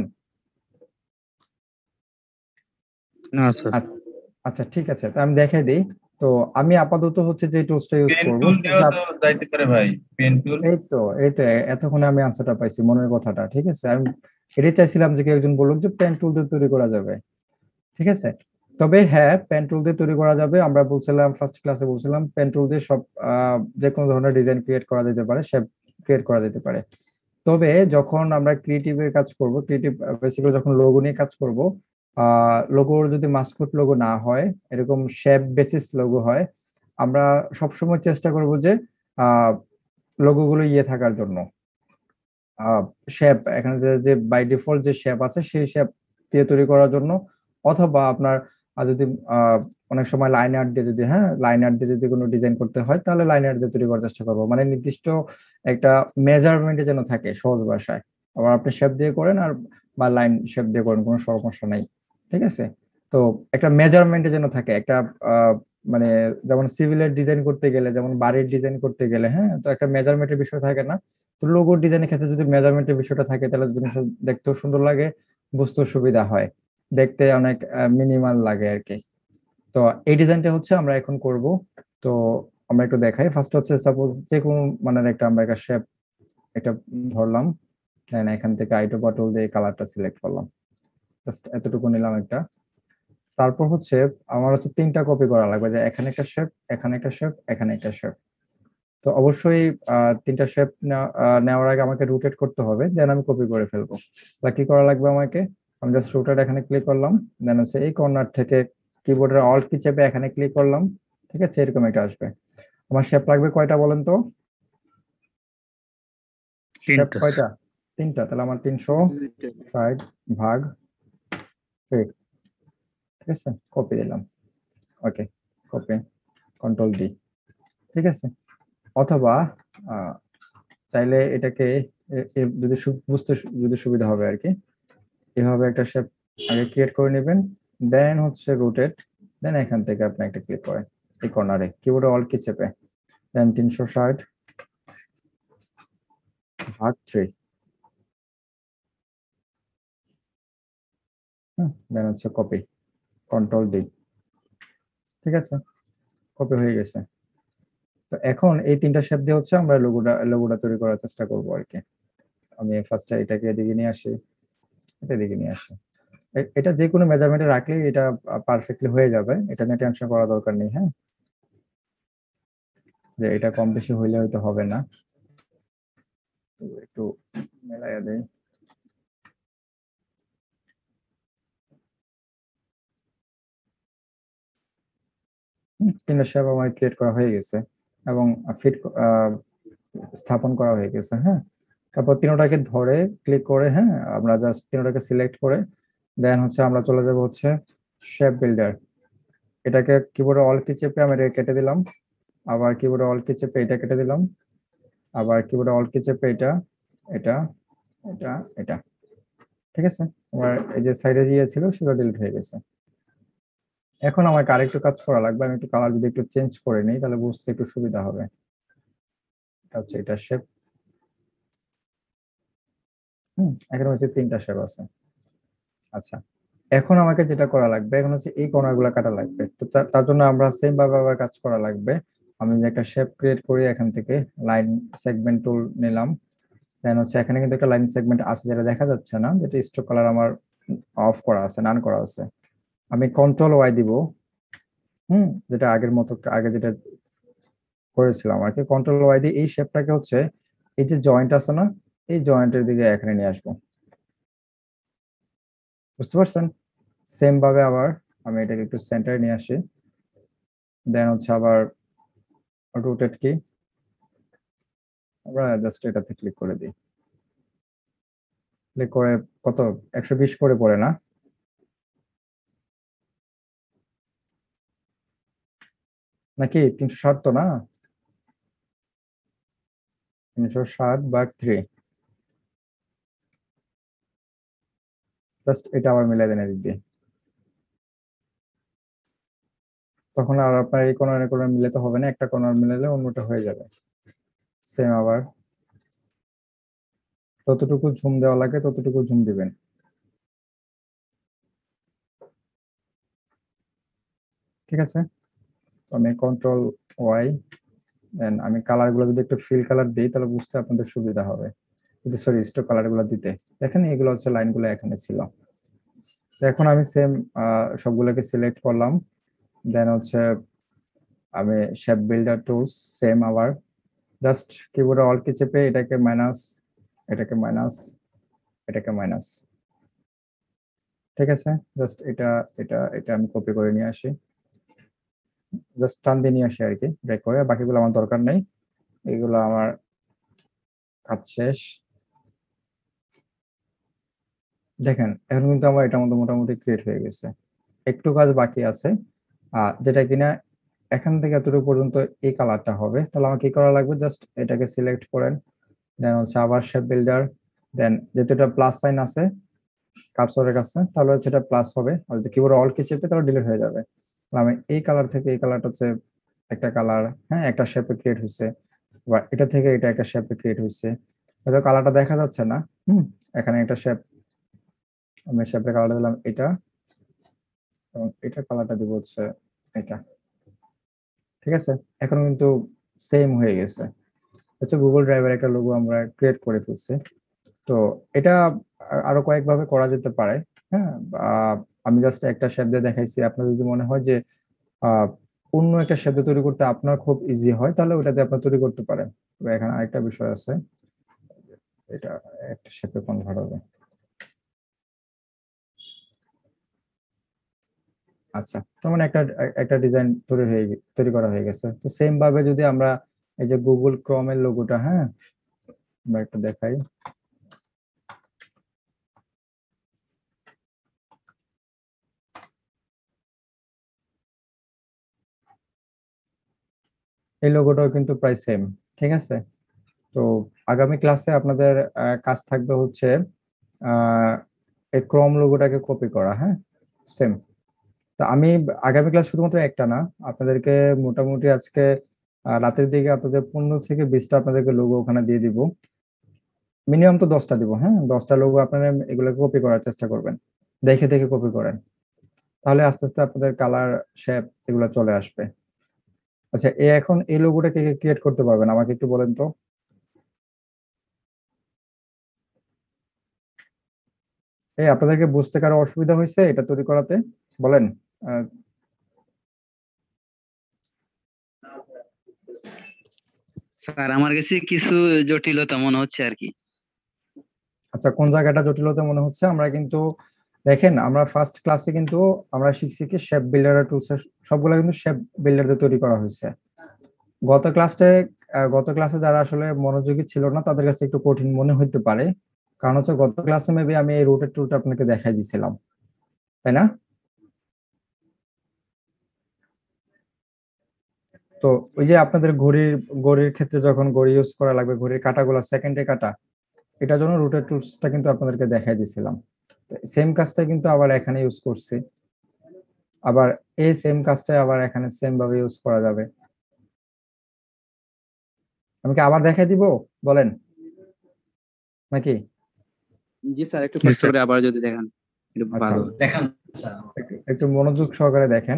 না স্যার। আচ্ছা আচ্ছা, ঠিক আছে, তো আমি দেখাই দিই। তো আমি আপাতত হচ্ছে যে টুলসটা ইউজ পেন করবো, টুল দিয়েও তো যাইতে পারে ভাই, পেন টুল। এই তো এতক্ষণে আমি আনসারটা পাইছি, মনের কথাটা। ঠিক আছে, আমি এটাই চাইছিলাম যে কেউ একজন বলুক যে পেন টুল দিয়ে তৈরি করা যাবে। ঠিক আছে, তবে হ্যাঁ, পেন টুল দিয়ে তৈরি করা যাবে। আমরা বলছিলাম ফার্স্ট ক্লাসে বলছিলাম পেন টুল দিয়ে সব যে কোনো ধরনের ডিজাইন ক্রিয়েট করা যেতে পারে, শেপ ক্রিয়েট করা যেতে পারে। তবে যখন আমরা ক্রিয়েটিভের কাজ করব, ক্রিয়েটিভ বেসিক্যালি যখন লোগো নিয়ে কাজ করব, লোগোর যদি মাস্কট লোগো না হয়, এরকম শেপ বেসিস লোগো হয়, আমরা সবসময় চেষ্টা করব যে লোগো গুলো ইয়ে থাকার জন্য, শেপ এখানে যে বাই ডিফল্ট যে শেপ আছে সেই শেপ দিয়ে তৈরি করার জন্য, অথবা আপনার যদি অনেক সময় লাইন আর্ট দিয়ে যদি লাইন আর্ট দিয়ে যদি কোনো ডিজাইন করতে হয় তাহলে লাইন আর্ট দিয়ে তৈরি করার চেষ্টা করবো, মানে নির্দিষ্ট একটা মেজারমেন্টে যেন থাকে সহজ ভাষায়। আবার আপনি শেপ দিয়ে করেন আর বা লাইন শেপ দিয়ে করেন, কোনো সমস্যা নাই। ঠিক আছে, তো একটা মেজারমেন্টে যেন থাকে একটা মানে যেমন সিভিলের ডিজাইন করতে গেলে, যেমন বাড়ির ডিজাইন করতে গেলে, হ্যাঁ, তো একটা মেজারমেন্টের বিষয় থাকে না? তো লোগোর ডিজাইনের ক্ষেত্রে যদি মেজারমেন্টের বিষয়টা থাকে তাহলে জিনিসটা দেখতেও সুন্দর লাগে, বুঝতেও সুবিধা হয়। দেখতে অনেক মিনিমাল লাগে আর কি। তো এই ডিজাইনটা হচ্ছে আমরা এখন করব। তো আমরা একটু দেখাই। ফার্স্ট হচ্ছে সাপোজ যে কোনো মানের একটা আমরা একটা শেপ এটা ধরলাম, দেন এখান থেকে আইটো বাটল দিয়ে কালারটা সিলেক্ট করলাম, জাস্ট এতটুকু নিলাম একটা। তারপর হচ্ছে আমার হচ্ছে 3টা কপি করা লাগবে, যে এখানে একটা শেপ, এখানে একটা শেপ, এখানে একটা শেপ। তো অবশ্যই 3টা শেপ নেওয়ার আগে আমাকে রোটেট করতে হবে, দেন আমি কপি করে ফেলবো। তাহলে কি করা লাগবে আমাকে, আমি জাস্ট রোটেট এখানে ক্লিক করলাম, দেন হচ্ছে এই কর্নার থেকে কিবোর্ডের অল্ট কি চেপে এখানে ক্লিক করলাম, ঠিক আছে, এরকম একটা আসবে। আমার শেপ লাগবে কয়টা বলেন তো? শেপ 3টা কয়টা? 3টা। তাহলে আমার 360 ভাগ 8, ঠিক আছে, কপি দিলাম। ওকে, কপি, কন্ট্রোল ডি, ঠিক আছে। অথবা চাইলে এটাকে যদি বুঝতে যদি সুবিধা হবে আর কি, এভাবে একটা শেপ আগে ক্রিয়েট করে নেবেন, দেন হচ্ছে রোটেট, দেন এখান থেকে আপনি একটা ক্লিক করেন এই কর্নারে কিবোর্ডে অল কি চেপে, দেন 360 ভাগ 3, দেন হচ্ছে কপি, কন্ট্রোল ডি, ঠিক আছে, কপি হয়ে গেছে। তো এখন এই 3টা শেপ দিয়ে হচ্ছে আমরা লোগোটা তৈরি করার চেষ্টা করবো আর কি। আমি ফার্স্টে এটাকে এদিকে নিয়ে আসি, এটা এদিকে নিয়ে আসি। এটা যে কোনো মেজারমেন্টে রাখলে এটা পারফেক্টলি হয়ে যাবে, এটা নিয়ে টেনশন করার দরকার নেই। হ্যাঁ, যে এটা কম বেশি হইলে হয়তো হবে না, তো একটু মেলাইয়া দেই। তিনটা শেপ আমার ক্রিয়েট করা হয়ে গেছে এবং ফিট স্থাপন করা হয়ে গেছে। হ্যাঁ, তারপর তিনটাকে ধরে ক্লিক করে, হ্যাঁ, আমরা জাস্ট তিনটাকে সিলেক্ট করে দেন হচ্ছে আমরা চলে যাব হচ্ছে শেপ বিল্ডার। এটাকে কিবোর্ডে অল কি চেপে আমি এটা কেটে দিলাম, আবার কিবোর্ডে অল কি চেপে এটা কেটে দিলাম, আবার কিবোর্ডে অল কি চেপে এটা এটা এটা এটা, ঠিক আছে। আমার এই যে সাইডে দিয়ে ছিল সেটা ডিলিট হয়ে গেছে। এখন আমাকে আরেকটু কাজ করা লাগবে, আমি একটু কালার যদি একটু চেঞ্জ করে নিই তাহলে বুঝতে একটু সুবিধা হবে। এটা হচ্ছে এটা শেপ, এখানে হচ্ছে 3টা শেপ আছে। আচ্ছা, এখন আমাকে যেটা করা লাগবে এখন হচ্ছে এই কর্নার গুলা কাটা লাগবে। তো তার জন্য আমরা সেম ভাবে আবার কাজ করা লাগবে। আমি যে একটা শেপ ক্রিয়েট করি, এখান থেকে লাইন সেগমেন্ট টুল নিলাম, দেন হচ্ছে এখানে কিন্তু একটা লাইন সেগমেন্ট আছে যেটা দেখা যাচ্ছে না, যেটা স্ট্রোক কালার আমার অফ করা আছে, নান করা আছে। আমি কন্ট্রোল ওয়াই দিব, যেটা আগের মতো আগে যেটা করেছিলাম আর কি। কন্ট্রোল ওয়াই দিয়ে এই শেপটাকে হচ্ছে এই যে জয়েন্ট আছে না, এই জয়েন্টের দিকে এখানে নিয়ে আসবো, বুঝতে পারছেন? সেম ভাবে আবার আমি এটাকে একটু সেন্টারে নিয়ে আসি, দেন হচ্ছে আবার রোটেট কি, আমরা জাস্ট এটাতে ক্লিক করে দিই, ক্লিক করে কত 120 করে পড়ে না, নাকি 360 তো না, 360 ভাগ 3, জাস্ট এটা আবার মিলাই দেন এদিক দিয়ে। তখন আর আপনার এই কর্নার কর্নার মিলাতে হবে না, একটা কর্নার মিলালে অন্যটা হয়ে যাবে। সেম আবার যতটুকু ঝুম দেওয়া লাগে ততটুকু ঝুম দিবেন, ঠিক আছে। তো আমি কন্ট্রোল ওয়াই, দেন আমি কালার গুলো যদি একটু ফিল কালার দিই তাহলে বুঝতে আপনাদের সুবিধা হবে, যদি সরি স্ট্রোক কালার গুলো দিতে। দেখেন এগুলো হচ্ছে লাইন গুলো এখানে ছিল। তো এখন আমি সেম সবগুলোকে সিলেক্ট করলাম, দেন হচ্ছে আমি শেপ বিল্ডার টুলস সেম আবার জাস্ট কিবোর্ডে অল কি চেপে এটাকে মাইনাস, এটাকে মাইনাস, এটাকে মাইনাস, ঠিক আছে। জাস্ট এটা এটা এটা আমি কপি করে নিয়ে আসি, জাস্ট টান দিয়ে নিয়ে আসি আর কি, ব্রেক করে। বাকিগুলো আমার দরকার নেই, এগুলো আমার কাজ শেষ। দেখেন এখন কিন্তু আমার এটা মতো মোটামুটি ক্রিয়েট হয়ে গেছে, একটু কাজ বাকি আছে যেটা কিনা এখান থেকে এতটুকু পর্যন্ত এই কালারটা হবে। তাহলে আমাকে কি করা লাগবে, জাস্ট এটাকে সিলেক্ট করেন, দেন হচ্ছে আবার শেপ বিল্ডার, দেন যেহেতু এটা প্লাস সাইন আছে কার্সরের কাছে তাহলে হচ্ছে এটা প্লাস হবে, আর যদি কিবোর্ডে অল কি চেপে তাহলে ডিলিট হয়ে যাবে। আমি এই কালার থেকে এই কালারটা হচ্ছে একটা কালার, হ্যাঁ, একটা শেপে ক্রিয়েট হয়েছে, বা এটা থেকে এটা একটা শেপে ক্রিয়েট হয়েছে, হয়তো কালারটা দেখা যাচ্ছে না। এখানে একটা শেপ, আমি শেপের কালারটা দিলাম এটা, এবং এটার কালারটা দিব হচ্ছে এটা। ঠিক আছে, এখন কিন্তু সেম হয়ে গেছে। হচ্ছে গুগল ড্রাইভের একটা লোগো আমরা ক্রিয়েট করে ফেলছি। তো এটা আরো কয়েকভাবে করা যেতে পারে। হ্যাঁ, আমি জাস্ট একটা শব্দ দেখাইছি। আপনার যদি মনে হয় যে অন্য একটা শব্দ তৈরি করতে আপনার খুব ইজি হয়, তাহলে ওটাতে আপনি তৈরি করতে পারেন। তবে এখানে আরেকটা বিষয় আছে, এটা একটা শেপে কনভার্ট হবে। আচ্ছা, তার মানে একটা একটা ডিজাইন তৈরি করা হয়ে গেছে। তো সেম ভাবে যদি আমরা এই যে গুগল ক্রোমের লোগোটা, হ্যাঁ, আমরা একটু দেখাই। এই লোগোটাও কিন্তু প্রায় সেম। ঠিক আছে, তো আগামী ক্লাসে আপনাদের কাজ থাকবে হচ্ছে এই ক্রোম লোগোটাকে কপি করা। হ্যাঁ, সেম। তো আমি আগামী ক্লাস শুধুমাত্র একটা না, আপনাদেরকে মোটামুটি আজকে রাতের দিকে আপনাদের 15 থেকে 20টা আপনাদেরকে লোগো ওখানে দিয়ে দিব। মিনিমাম তো 10টা দিব। হ্যাঁ, 10টা লোগো আপনারা এগুলো কপি করার চেষ্টা করবেন, দেখে দেখে কপি করেন, তাহলে আস্তে আস্তে আপনাদের কালার শেপ এগুলো চলে আসবে। আচ্ছা, এখন এই লোগোটা কে ক্রিয়েট করতে পারবেন আমাকে একটু বলেন তো। আপনাদেরকে বুঝতে কারো অসুবিধা হয়েছে এটা তৈরি করাতে? বলেন। স্যার আমার কাছে কিছু জটিলতা মনে হচ্ছে আর কি। আচ্ছা, কোন জায়গাটা জটিলতা মনে হচ্ছে? আমরা কিন্তু দেখেন, আমরা ফার্স্ট ক্লাসে কিন্তু আমরা শিখছি কি শেপ বিল্ডার টুলস, সবগুলো কিন্তু শেপ বিল্ডার দিয়ে তৈরি করা হয়েছে। গত ক্লাসে যারা আসলে মনোযোগী ছিল না তাদের কাছে একটু কঠিন মনে হতে পারে, কারণ হচ্ছে গত ক্লাসে মেবি আমি এই রোটেট টুলটা আপনাকে দেখাই দিয়েছিলাম, তাই না? তো ওই যে আপনাদের ঘড়ির ক্ষেত্রে যখন ঘড়ি ইউজ করা লাগবে, ঘড়ির কাঁটাগুলো সেকেন্ডে কাটা, এটার জন্য রোটেট টুলসটা কিন্তু আপনাদেরকে দেখাই দিয়েছিলাম। সেম কাজটা কিন্তু আবার এখানে ইউজ করছি, আবার এই সেম কাজটা আবার এখানে সেম ভাবে ইউজ করা যাবে। আমি কি আবার দেখাই দিব বলেন নাকি? জি স্যার, একটু কষ্ট করে আবার যদি দেখান একটু আচ্ছা, ভালো। দেখান স্যার। একটু মনোযোগ সহকারে দেখেন।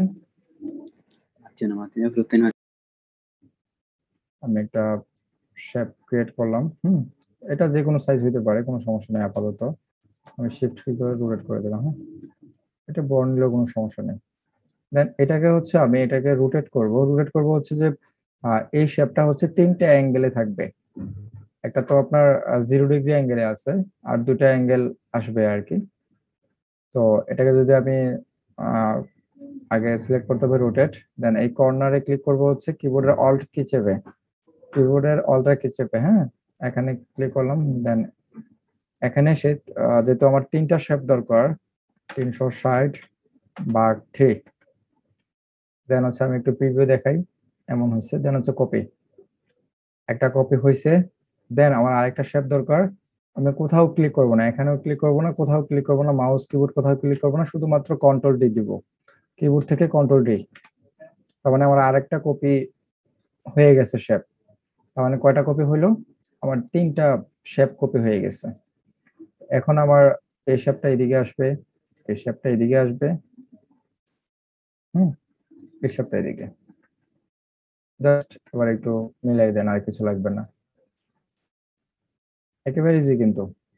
আমি একটা শেপ ক্রিয়েট করলাম। এটা যে কোনো সাইজ হইতে পারে, কোনো সমস্যা নেই। আপাতত আমি শিফট কি করে রোটেট করে দিলাম। হ্যাঁ, এটা বড় নিলেও কোনো সমস্যা নেই। দেন আমি এটাকে রোটেট করব হচ্ছে যে এই শেপটা হচ্ছে 3টে অ্যাঙ্গেলে থাকবে। একটা তো আপনার 0 ডিগ্রি অ্যাঙ্গেলে আছে, আর 2টা অ্যাঙ্গেল আসবে আর কি। তো এটাকে যদি আমি আগে সিলেক্ট করতে হবে রোটেট, দেন এই কর্নারে ক্লিক করব হচ্ছে কিবোর্ডের অল্ট কি চেপে, হ্যাঁ, এখানে ক্লিক করলাম। দেন এখানে এসে যেহেতু আমার 3টা শেপ দরকার, 360/3, দেন হচ্ছে আমি একটু প্রিভিউ দেখাই, এমন হয়েছে। দেন হচ্ছে কপি, একটা কপি হয়েছে। দেন আমার আরেকটা শেপ দরকার, আমি কোথাও ক্লিক করব না, এখানেও ক্লিক করব না, কোথাও ক্লিক করব না, মাউস কিবোর্ড কোথাও ক্লিক করব না, শুধুমাত্র কন্ট্রোল ডি দিব, কিবোর্ড থেকে কন্ট্রোল ডি। তার মানে আমার আরেকটা কপি হয়ে গেছে শেপ। তার মানে কয়টা কপি হইলো? আমার 3টা শেপ কপি হয়ে গেছে। এখন আমার এই শেপটা এদিকে আসবে, এই শেপটা এদিকে আসবে, এই শেপটা এদিকে। জাস্ট এবার একটু মিলাই দেন, আর কিছু লাগবে না, একেবারে ইজি কিন্তু।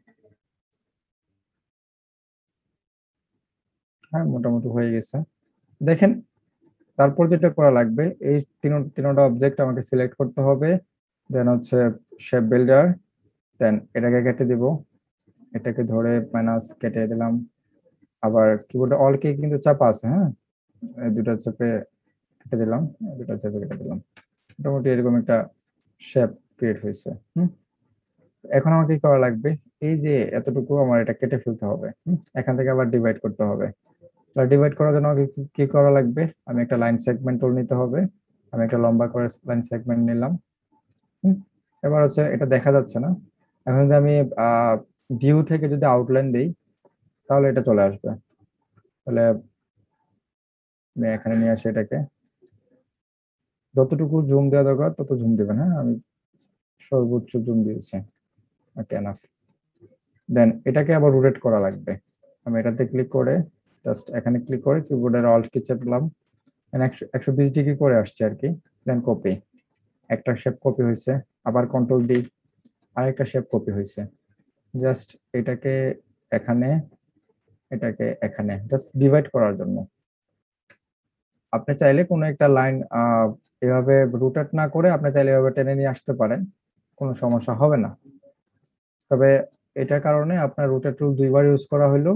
হ্যাঁ, মোটামুটি হয়ে গেছে। দেখেন, তারপর যেটা করা লাগবে, এই তিনটা অবজেক্ট আমাকে সিলেক্ট করতে হবে। দেন হচ্ছে শেপ বিল্ডার, দেন এটাকে কেটে দিব, এটাকে ধরে মাইনাস কেটে দিলাম। আবার কিবোর্ডে অল কি কিন্তু চাপা আছে, হ্যাঁ, দুটো চেপে কেটে দিলাম, দুটো চেপে কেটে দিলাম। মোটামুটি এরকম একটা শেপ ক্রিয়েট হয়েছে। এখন আমাকে কি করা লাগবে? এই যে এতটুকু আমার এটা কেটে ফেলতে হবে। এখান থেকে আবার ডিভাইড করতে হবে। ডিভাইড করার জন্য আমাকে কি করা লাগবে? আমি একটা লাইন সেগমেন্ট টুল নিতে হবে। আমি একটা লম্বা করে লাইন সেগমেন্ট নিলাম। এবার হচ্ছে এটা দেখা যাচ্ছে না, এখন যদি আমি ভিউ থেকে যদি আউটলাইন দেই তাহলে এটা চলে আসবে। তাহলে আমি এখানে নিয়ে আসি, এটাকে যতটুকু জুম দেওয়া দরকার তত জুম দেবেন। হ্যাঁ, আমি সর্বোচ্চ জুম দিয়েছি। ওকে, এনাফ। দেন এটাকে আবার রোটেট করা লাগবে। আমি এটাতে ক্লিক করে জাস্ট এখানে ক্লিক করে কিবোর্ডের অল্ট কি চাপলাম, 120 ডিগ্রি করে আসছে আর কি। দেন কপি, একটা শেপ কপি হয়েছে, আবার কন্ট্রোল ডি, আরেকটা শেপ কপি হয়েছে। জাস্ট এটাকে এখানে, এটাকে এখানে, জাস্ট ডিভাইড করার জন্য। আপনি চাইলে কোনো একটা লাইন এভাবে রোটেট না করে আপনি চাইলে এভাবে টেনে নিয়ে আসতে পারেন, কোনো সমস্যা হবে না। তবে এটার কারণে আপনার রোটেট টুল দুইবার ইউজ করা হলো,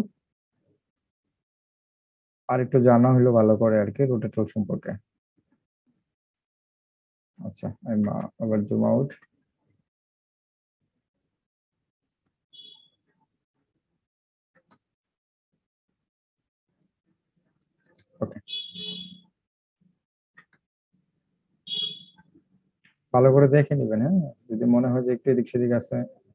আর একটু জানা হলো ভালো করে আর কি রোটেট টুল সম্পর্কে। আচ্ছা, আমি আবার জুম আউট। ওকে, ভালো করে দেখে নিবেন। হ্যাঁ, যদি মনে হয় যে একটু এদিক সেদিক আছে।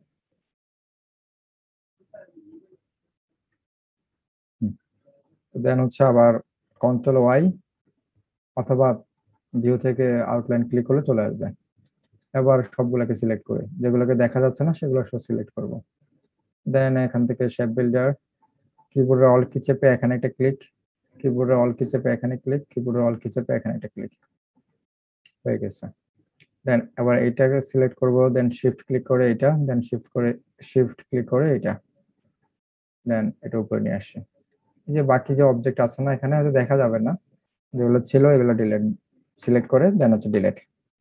দেন হচ্ছে আবার কন্ট্রোল ওয়াই অথবা ভিউ থেকে আউটলাইন ক্লিক করলে চলে আসবে। এবার সবগুলোকে সিলেক্ট করে, যেগুলোকে দেখা যাচ্ছে না সেগুলো সব সিলেক্ট করব। দেন এখান থেকে শেপ বিল্ডার, কিবোর্ডের অল কি চেপে এখানে একটা ক্লিক, কিবোর্ডের অল কি চেপে এখানে ক্লিক, কিবোর্ডের অল কি চেপে এখানে একটা ক্লিক, হয়ে গেছে। দেন আবার এইটাকে সিলেক্ট করব, দেন শিফট ক্লিক করে এটা, দেন শিফট ক্লিক করে এটা, দেন এটা উপরে নিয়ে আসি। এই যে বাকি যে অবজেক্ট আছে না এখানে হয়তো দেখা যাবে না, যেগুলো ছিল এগুলো ডিলিট, সিলেক্ট করে দেন হচ্ছে ডিলিট।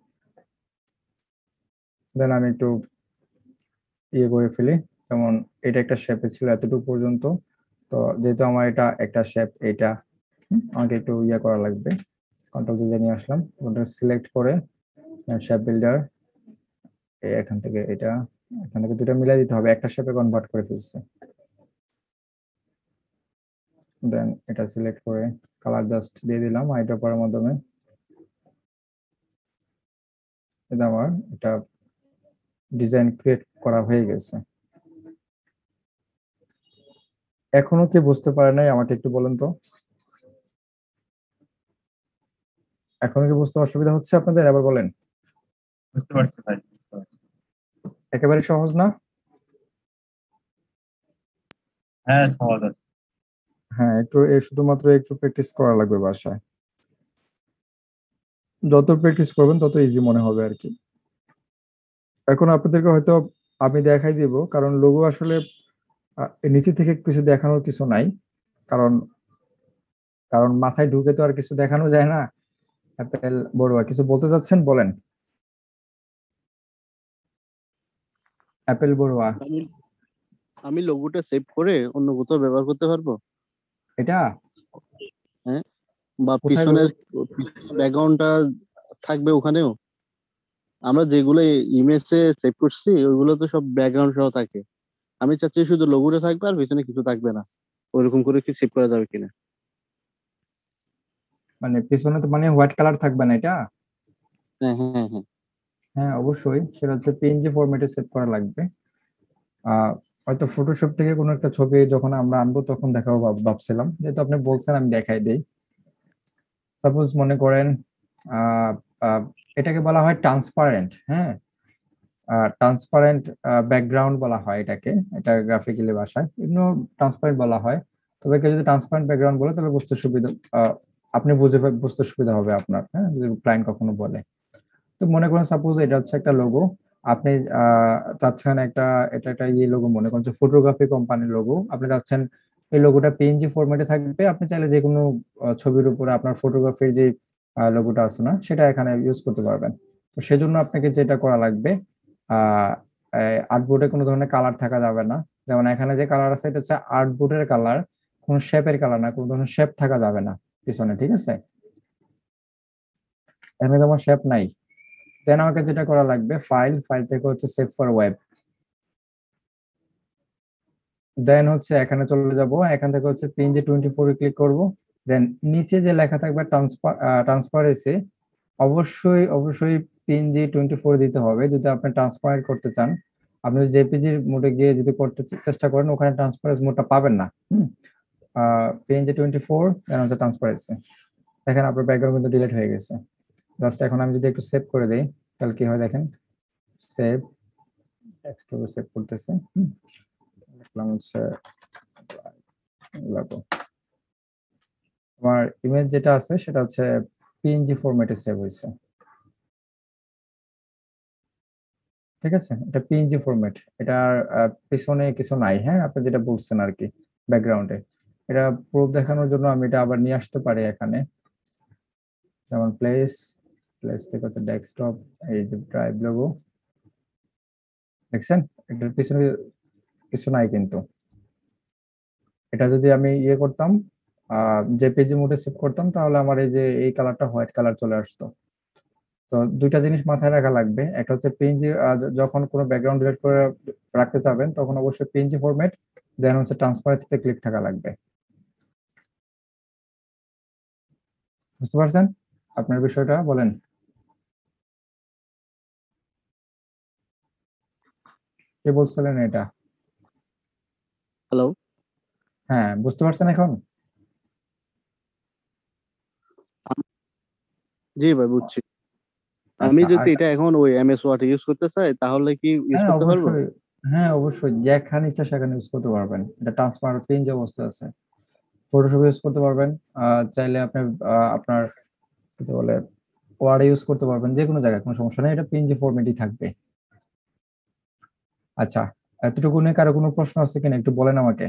দেন আমি একটু ইয়ে করে ফেলি, যেমন এটা একটা শেপে ছিল এতটুকু পর্যন্ত। তো যেহেতু আমার এটা একটা শেপ, এটা আমাকে একটু ইয়ে করা লাগবে। কন্ট্রোল দিয়ে নিয়ে আসলাম, ওটা সিলেক্ট করে শেপ বিল্ডার, এখান থেকে এটা, এখান থেকে দুটো মিলাই দিতে হবে, একটা শেপে কনভার্ট করে ফেলছে। দেন এটা সিলেক্ট করে কালার জাস্ট দিয়ে দিলাম আইড্রপারের মাধ্যমে। এটা আমার এটা ডিজাইন ক্রিয়েট করা হয়ে গেছে। এখনো কি বুঝতে পারে নাই আমাকে একটু বলেন তো, এখনো কি বুঝতে অসুবিধা হচ্ছে আপনাদের? আবার বলেন। বুঝতে পারছি ভাই, বুঝতে পারছি। একেবারে সহজ না? হ্যাঁ, সহজ আছে। হ্যাঁ, একটু শুধুমাত্র একটু প্র্যাকটিস করা লাগবে বাসায়। যত প্র্যাকটিস করবেন তত ইজি মনে হবে আর কি। এখন আপনাদেরকে হয়তো আমি দেখাই দিব, কারণ লোগো আসলে নিচে থেকে কিছু দেখানোর কিছু নাই, কারণ কারণ মাথায় ঢুকে তো আর কিছু দেখানো যায় না। অ্যাপেল বড়ুয়া কিছু বলতে চাচ্ছেন, বলেন। অ্যাপেল বড়ুয়া, আমি আমি লোগোটা সেভ করে অন্য কোথাও ব্যবহার করতে পারবো? এটা হ্যাঁ, বা কোথায় পিছনের ব্যাকগ্রাউন্ডটা থাকবে ওখানেও? আমরা যেগুলো ইমেজে সেভ করছি ওইগুলো তো সব ব্যাকগ্রাউন্ড সহ থাকে। আমি চাচ্ছি শুধু লোগোটা থাকবে আর পিছনে কিছু থাকবে না। ওইরকম করে কি সেভ করা যাবে কিনা? মানে পিছনে তো মানে হোয়াইট কালার থাকবে না এটা? হ্যাঁ, হ্যাঁ, হ্যাঁ। হ্যাঁ অবশ্যই, সেটা হচ্ছে পিএনজি ফরম্যাটে সেভ করা লাগবে। হয়তো ফটোশপ থেকে কোনো একটা ছবি যখন আমরা আনবো তখন দেখাবো ভাবছিলাম, যেহেতু আপনি বলছেন আমি দেখাই দেই। সাপোজ মনে করেন আহ, আহ, এটাকে বলা হয় ট্রান্সপারেন্ট। হ্যাঁ, ট্রান্সপারেন্ট ব্যাকগ্রাউন্ড বলা হয় এটাকে, এটা গ্রাফিক্যালি ভাষায় এগুলো ট্রান্সপারেন্ট বলা হয়। তবে কেউ যদি ট্রান্সপারেন্ট ব্যাকগ্রাউন্ড বলে তাহলে বুঝতে সুবিধা, আপনি বুঝতে সুবিধা হবে আপনার, হ্যাঁ, যদি ক্লায়েন্ট কখনো বলে। তো মনে করেন সাপোজ এটা হচ্ছে একটা লোগো, আপনি চাচ্ছেন একটা, এটা একটা ইয়ে লোগো, মনে করেন ফটোগ্রাফি কোম্পানির লোগো, আপনি চাচ্ছেন এই লোগোটা পিএনজি ফরম্যাটে থাকবে। আপনি চাইলে যে কোনো ছবির উপরে আপনার ফটোগ্রাফির যে লোগোটা আছে না সেটা এখানে ইউজ করতে পারবেন। তো সেজন্য আপনাকে যেটা করা লাগবে, আর্টবোর্ডে কোনো ধরনের কালার থাকা যাবে না। যেমন এখানে যে কালার আছে এটা হচ্ছে আর্টবোর্ডের কালার, কোনো শেপের কালার না, কোনো ধরনের শেপ থাকা যাবে না পিছনে, ঠিক আছে? এখানে যেমন শেপ নাই। দেন আমাকে যেটা করা লাগবে, ফাইল থেকে হচ্ছে সেভ ফর ওয়েব। দেন হচ্ছে এখানে চলে যাব, এখান থেকে হচ্ছে পিএনজি 24 এ ক্লিক করব। দেন নিচে যে লেখা থাকবে ট্রান্সপারেন্সি, অবশ্যই পিএনজি 24 দিতে হবে যদি আপনি ট্রান্সপারেন্ট করতে চান। আপনি জেপিজি মোডে গিয়ে যদি করতে চেষ্টা করেন ওখানে ট্রান্সপারেন্সি মোডটা পাবেন না। পিএনজি 24 দেন হচ্ছে ট্রান্সপারেন্সি। দেখেন আপনার ব্যাকগ্রাউন্ড কিন্তু ডিলিট হয়ে গেছে। জাস্ট এখন আমি যদি একটু সেভ করে দেই তাহলে কি হয় দেখেন, সেভ, এক্সক্লুসিভ সেভ করতেছে। দেখলাম হচ্ছে আমার ইমেজ যেটা আছে সেটা হচ্ছে পিএনজি ফরম্যাটে সেভ হয়েছে। ঠিক আছে, এটা পিএনজি ফরম্যাট, এটার পিছনে কিছু নাই। হ্যাঁ, আপনি যেটা বলছেন আর কি ব্যাকগ্রাউন্ডে, এটা প্রুফ দেখানোর জন্য আমি এটা আবার নিয়ে আসতে পারি এখানে। যেমন প্লেস থেকে হচ্ছে ডেস্কটপ, এই যে ড্রাইভ লোগো দেখছেন, এটার পিছনে কিছু নাই। কিন্তু এটা যদি আমি ইয়ে করতাম, জেপিজি মোডে সেভ করতাম, তাহলে আমার এই যে এই কালারটা হোয়াইট কালার চলে আসতো। তো দুইটা জিনিস মাথায় রাখা লাগবে, একটা হচ্ছে পিএনজি, যখন কোনো ব্যাকগ্রাউন্ড ডিলিট করে রাখতে চাবেন তখন অবশ্যই পিএনজি ফরম্যাট, দেন হচ্ছে ট্রান্সপারেন্সিতে ক্লিক থাকা লাগবে। বুঝতে পারছেন আপনার বিষয়টা? বলেন। কে বলছিলেন এটা? হ্যালো, হ্যাঁ, বুঝতে পারছেন এখন? জি ভাই বুঝছি। আমি আচ্ছা, যদি এটা এখন ওই এমএস ওয়ার্ড ইউজ করতে চাই তাহলে কি ইউজ হ্যাঁ করতে পারবো? অবশ্যই, হ্যাঁ অবশ্যই, যেখানে ইচ্ছা সেখানে ইউজ করতে পারবেন। এটা ট্রান্সপারেন্ট পিএনজি অবস্থা আছে। ফটোশপ ইউজ করতে পারবেন, চাইলে আপনি আপনার কি বলে ওয়ার্ড ইউজ করতে পারবেন, যে কোনো জায়গায় কোনো সমস্যা নেই, এটা পিএনজি ফরম্যাটই থাকবে। আচ্ছা, এতটুকু নিয়ে কারো কোনো প্রশ্ন আছে কিনা একটু বলেন আমাকে।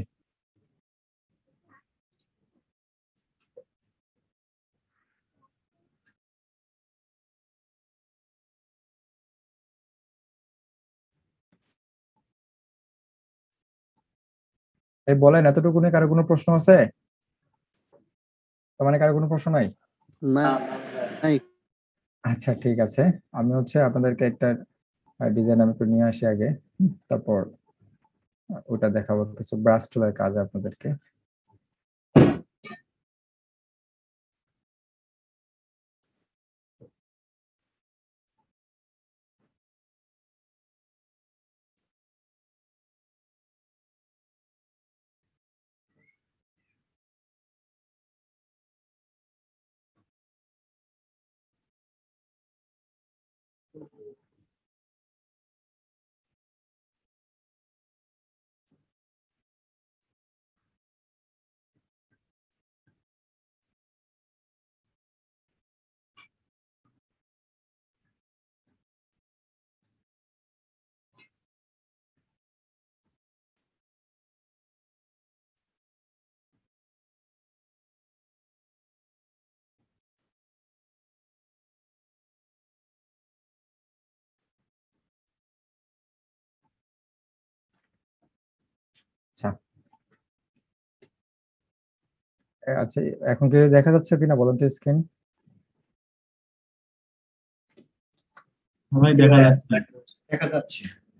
এই বলেন, এতটুকু নিয়ে কারো কোনো প্রশ্ন আছে? তার মানে কারো কোনো প্রশ্ন নাই? না, নাই। আচ্ছা ঠিক আছে, আমি হচ্ছে আপনাদেরকে একটা ডিজাইন আমি একটু নিয়ে আসি আগে, তারপর ওটা দেখাবো কিছু ব্রাশ টুলের কাজ আপনাদেরকে। আচ্ছা, আচ্ছা, এখন কি দেখা যাচ্ছে কিনা বলুন তো স্ক্রিন? সবাই দেখা যাচ্ছে। দেখা যাচ্ছে।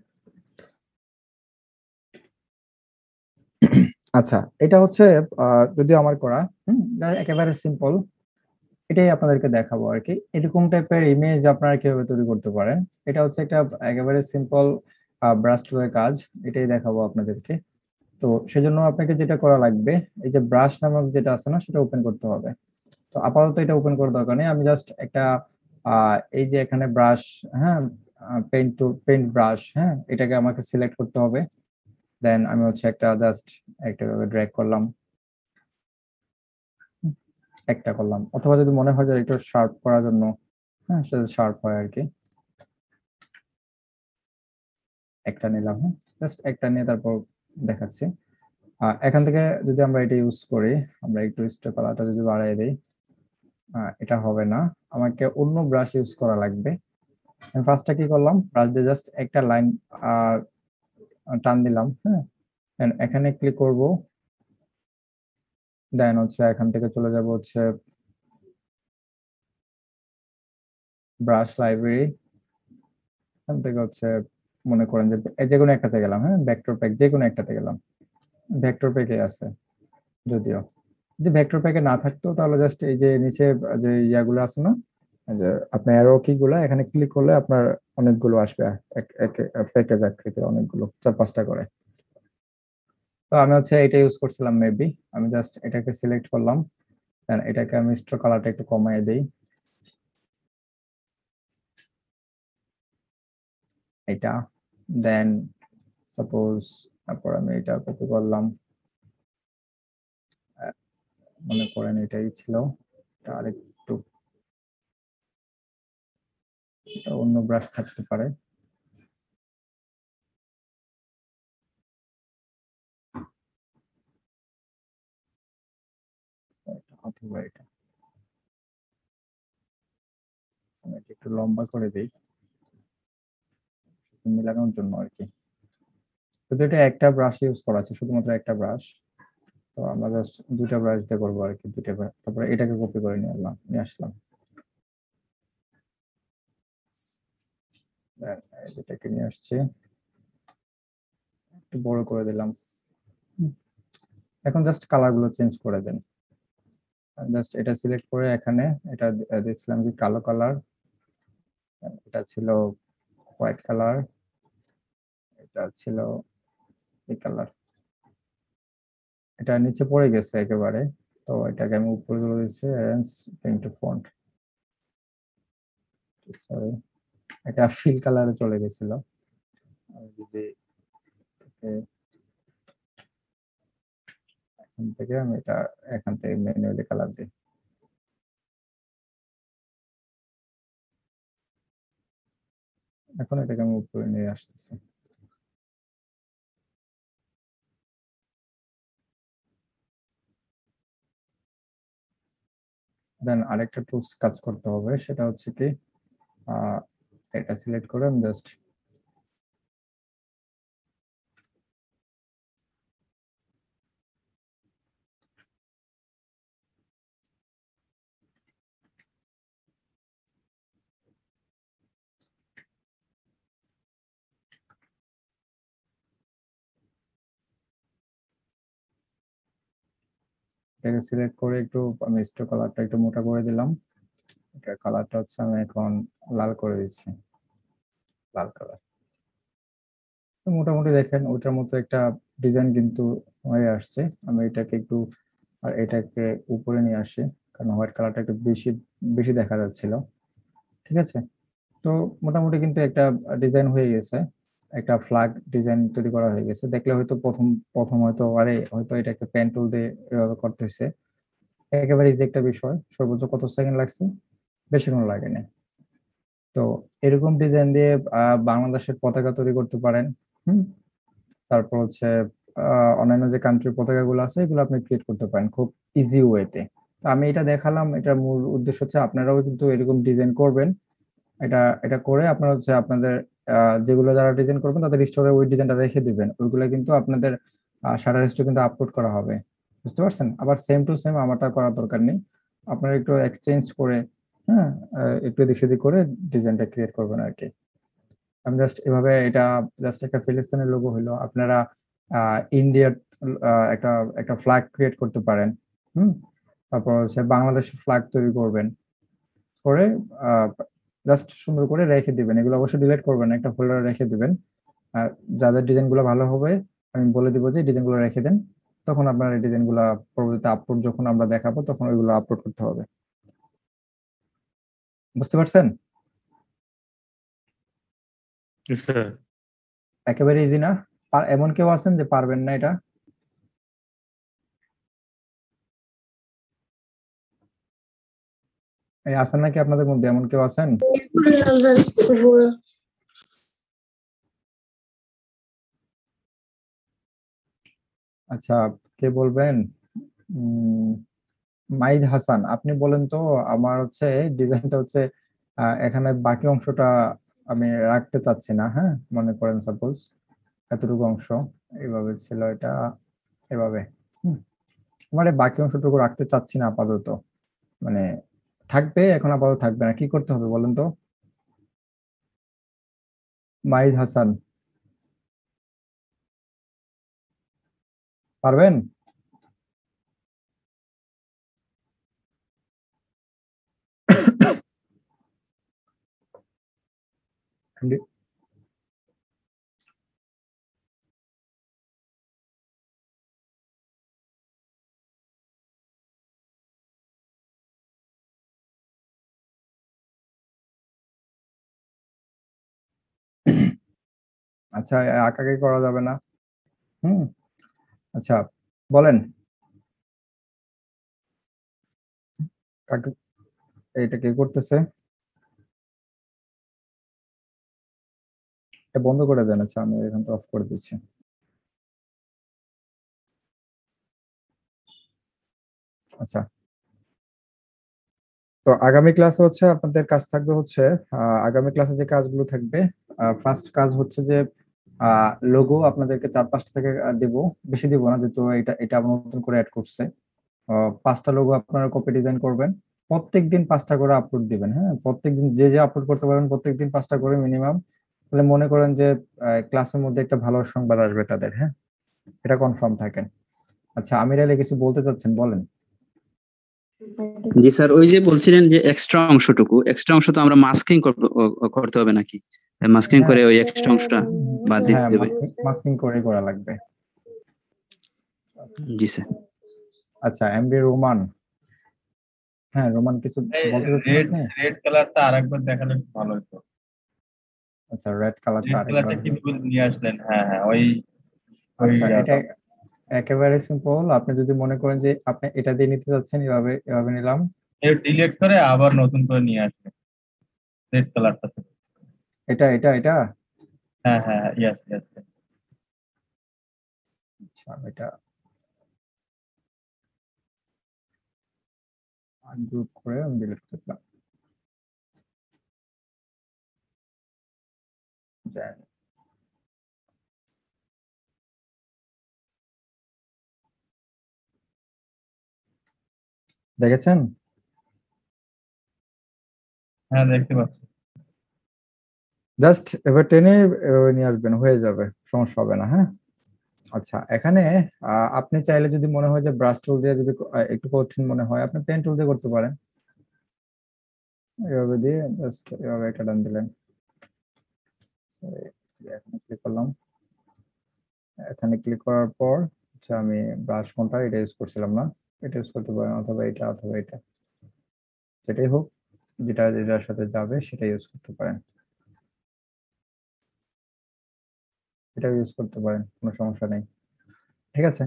আচ্ছা, এটা হচ্ছে যদিও আমার করা, একেবারে সিম্পল, এটাই আপনাদেরকে দেখাবো আর কি। এরকম টাইপের ইমেজ আপনারা কিভাবে তৈরি করতে পারেন, এটা হচ্ছে একটা একেবারে সিম্পল ব্রাশ টুলের কাজ, এটাই দেখাবো আপনাদেরকে। তো সেজন্য আপনাকে যেটা করা লাগবে, এই যে ব্রাশ নামক যেটা আছে না, সেটা ওপেন করতে হবে। তো আপাতত এটা ওপেন করার দরকার নেই, আমি জাস্ট একটা এই যে এখানে ব্রাশ, হ্যাঁ, পেইন্ট ব্রাশ, হ্যাঁ, এটাকে আমাকে সিলেক্ট করতে হবে। দেন আমি হচ্ছে একটা জাস্ট একটা ড্র্যাগ করলাম, একটা করলাম, অথবা যদি মনে হয় যে একটু শার্প করার জন্য, হ্যাঁ সেটা শার্প হয় আর কি, একটা নিলাম। হ্যাঁ, জাস্ট একটা নিয়ে তারপর দেখাচ্ছি। এখান থেকে যদি আমরা এটা ইউজ করি, আমরা একটু স্ট্রোক কালারটা যদি বাড়াই দিই, এটা হবে না, আমাকে অন্য ব্রাশ ইউজ করা লাগবে। আমি ফার্স্টটা কি করলাম, ব্রাশ দিয়ে জাস্ট একটা লাইন টান দিলাম। হ্যাঁ, এখানে ক্লিক করব, দেন হচ্ছে এখান থেকে চলে যাব হচ্ছে ব্রাশ লাইব্রেরি, এখান থেকে হচ্ছে মনে করেন যে যে কোনো একটাতে গেলাম, হ্যাঁ, ভেক্টর প্যাক যে কোনো একটাতে গেলাম, ভেক্টর প্যাকে আছে যদিও, যদি ভেক্টর প্যাকে না থাকতো তাহলে জাস্ট এই যে নিচে যে ইয়াগুলো আছে না, এই যে আপনার অ্যারো কি গুলো, এখানে ক্লিক করলে আপনার অনেকগুলো আসবে, প্যাকেজ আকৃতির অনেকগুলো, 4-5টা করে। তো আমি হচ্ছে এটা ইউজ করছিলাম মেবি, আমি জাস্ট এটাকে সিলেক্ট করলাম, দেন এটাকে আমি স্ট্রোক কালারটা একটু কমায় দেই, এটা, দেন সাপোজ তারপর আমি এটা কপি করলাম, মনে করেন এটাই ছিল, এটা আরেকটু, এটা অন্য ব্রাশ থাকতে পারে। অথবা এটা আমি এটা একটু লম্বা করে দিই মেলানোর জন্য আর কি। শুধু এটা একটা ব্রাশ ইউজ করা আছে, শুধুমাত্র একটা ব্রাশ। তো আমরা জাস্ট দুইটা ব্রাশ দিয়ে করবো আর কি, দুইটা brush। তারপরে এটাকে কপি করে নিয়ে আসলাম। এটাকে নিয়ে আসছি, একটু বড় করে দিলাম। এখন জাস্ট কালার গুলো চেঞ্জ করে দেন। জাস্ট এটা সিলেক্ট করে এখানে এটা দিয়েছিলাম কি কালো কালার, এটা ছিল হোয়াইট কালার, এটা ছিল এই কালার। এটা নিচে পড়ে গেছে একেবারে, তো এটাকে আমি উপরে তুলে দিচ্ছি, arrange bring to front. Sorry, এটা ফিল কালারে চলে গেছিল। আমি যদি এখান থেকে আমি এটা এখান থেকে ম্যানুয়ালি কালার দিই। এখন এটাকে আমি উপরে নিয়ে আসতেছি। দেন আরেকটা টুলস কাজ করতে হবে, সেটা হচ্ছে কি এটা সিলেক্ট করে আমি জাস্ট এটাকে সিলেক্ট করে একটু আমি স্ট্রোক কালারটা একটু মোটা করে দিলাম। এটা কালারটা হচ্ছে আমি এখন লাল করে দিচ্ছি, লাল কালার। মোটামুটি দেখেন ওটার মতো একটা ডিজাইন কিন্তু হয়ে আসছে। আমি এটাকে একটু আর এটাকে উপরে নিয়ে আসি, কারণ হোয়াইট কালারটা একটু বেশি বেশি দেখা যাচ্ছিল। ঠিক আছে, তো মোটামুটি কিন্তু একটা ডিজাইন হয়ে গেছে, একটা ফ্ল্যাগ ডিজাইন তৈরি করা হয়ে গেছে। দেখলে হয়তো প্রথম প্রথম হয়তো আরে হয়তো এটা একটা পেন টুল দিয়ে এভাবে করতেছে, একেবারে ইজি একটা বিষয়। সর্বোচ্চ কত সেকেন্ড লাগছে? বেশিক্ষণ লাগেনি। তো এরকম ডিজাইন দিয়ে বাংলাদেশের পতাকা তৈরি করতে পারেন। হুম, তারপর হচ্ছে অন্যান্য যে কান্ট্রির পতাকাগুলো আছে এগুলো আপনি ক্রিয়েট করতে পারেন খুব ইজি ওয়েতে। তো আমি এটা দেখালাম, এটার মূল উদ্দেশ্য হচ্ছে আপনারাও কিন্তু এরকম ডিজাইন করবেন। এটা এটা করে আপনারা হচ্ছে আপনাদের যেগুলো যারা ডিজাইন করবেন তাদের স্টোরে ওই ডিজাইনটা রেখে দিবেন, ওইগুলো কিন্তু আপনাদের শাটার স্টোরে কিন্তু আপলোড করা হবে। বুঝতে পারছেন? আবার সেম টু সেম আমারটা করার দরকার নেই, আপনারা একটু এক্সচেঞ্জ করে, হ্যাঁ, একটু এদিক সেদিক করে ডিজাইনটা ক্রিয়েট করবেন আর কি। আমি জাস্ট এভাবে এটা জাস্ট একটা ফিলিস্তিনের লোগো হলো, আপনারা ইন্ডিয়ার একটা একটা ফ্ল্যাগ ক্রিয়েট করতে পারেন। হুম, তারপর হচ্ছে বাংলাদেশের ফ্ল্যাগ তৈরি করবেন, করে জাস্ট সুন্দর করে রেখে দিবেন। এগুলো অবশ্যই ডিলিট করবেন না, একটা ফোল্ডারে রেখে দিবেন। যাদের ডিজাইন গুলো ভালো হবে আমি বলে দিব যে ডিজাইন গুলো রেখে দেন, তখন আপনার এই ডিজাইন গুলা পরবর্তীতে আপলোড যখন আমরা দেখাবো তখন ওইগুলো আপলোড করতে হবে। বুঝতে পারছেন? স্যার একেবারে ইজি না? এমন কেউ আছেন যে পারবেন না এটা? এই আছেন নাকি আপনাদের মধ্যে এমন কেউ আছেন? আচ্ছা, কে বলবেন? মাইদ হাসান, আপনি বলেন তো। আমার হচ্ছে ডিজাইনটা হচ্ছে এখানে বাকি অংশটা আমি রাখতে চাচ্ছি না। হ্যাঁ, মনে করেন সাপোজ এতটুকু অংশ এইভাবে ছিল, এটা এভাবে। আমার এই বাকি অংশটুকু রাখতে চাচ্ছি না আপাতত, মানে থাকবে এখন, আপাতত থাকবে না। কি করতে হবে বলেন তো? মাইদ হাসান, পারবেন? আচ্ছা, আঁকাকে করা যাবে না? হুম, আচ্ছা বলেন। কাকে এটা কে করতেছে? এটা বন্ধ করে দেন। আচ্ছা আমি এখান থেকে অফ করে দিচ্ছি। আচ্ছা, তো আগামী ক্লাসে হচ্ছে আপনাদের কাজ থাকবে হচ্ছে আগামী ক্লাসে যে কাজগুলো থাকবে, ফার্স্ট কাজ হচ্ছে যে লোগো আপনাদেরকে 4-5টা থেকে দিব, বেশি দিব না, যেহেতু এটা আমরা নতুন করে অ্যাড করছে। 5টা লোগো আপনারা কপি ডিজাইন করবেন, প্রত্যেকদিন 5টা করে আপলোড দিবেন। হ্যাঁ, প্রত্যেকদিন যে যে আপলোড করতে পারবেন প্রত্যেকদিন 5টা করে মিনিমাম। তাহলে মনে করেন যে ক্লাসের মধ্যে একটা ভালো সংবাদ আসবে তাদের। হ্যাঁ, এটা কনফার্ম থাকেন। আচ্ছা, আমির আলী কিছু বলতে চাচ্ছেন, বলেন। জি স্যার, ওই যে বলছিলেন যে এক্সট্রা অংশ তো আমরা মাস্কিং করতে হবে নাকি? মাস্কিং করে ওই এক্সট্রা অংশটা বাদ দিতে হ্যাঁ, হবে। মাস্কিং করে করা লাগবে। জি স্যার। আচ্ছা, এমডি রোমান। হ্যাঁ, রোমান কিছু বলতে চাচ্ছেন আপনি? রেড কালারটা আরেকবার দেখালে ভালো হতো। আচ্ছা, রেড কালারটা রেড আরেকবার। কালারটা কিভাবে নিয়ে আসলেন? হ্যাঁ হ্যাঁ, ওই আচ্ছা, এটা একেবারে সিম্পল। আপনি যদি মনে করেন যে আপনি এটা দিয়ে নিতে যাচ্ছেন, এভাবে এভাবে নিলাম, ডিলিট করে আবার নতুন করে নিয়ে আসবেন রেড কালারটা। এটা এটা এটা হ্যাঁ হ্যাঁ, ইয়েস ইয়েস। আচ্ছা, এটা আনগ্রুপ করে আমি ডিলিট করলাম। দেন দেখেছেন? হ্যাঁ, দেখতে পাচ্ছি। জাস্ট এবার টেনে এভাবে নিয়ে আসবেন, হয়ে যাবে, সমস্যা হবে না। হ্যাঁ, আচ্ছা, এখানে আপনি চাইলে যদি মনে হয় যে ব্রাশ টুল দিয়ে যদি একটু কঠিন মনে হয়, আপনি পেন টুল দিয়ে করতে পারেন। এভাবে দিয়ে জাস্ট এভাবে একটা টান দিলেন। এখানে ক্লিক করলাম, এখানে ক্লিক করার পর আচ্ছা, আমি ব্রাশ কোনটা এটা ইউজ করছিলাম না, এটা ইউজ করতে পারেন, অথবা এটা অথবা এটা, যেটাই হোক, যেটা যেটার সাথে যাবে সেটা ইউজ করতে পারেন। এটা ইউজ করতে পারেন, কোনো সমস্যা নেই। ঠিক আছে,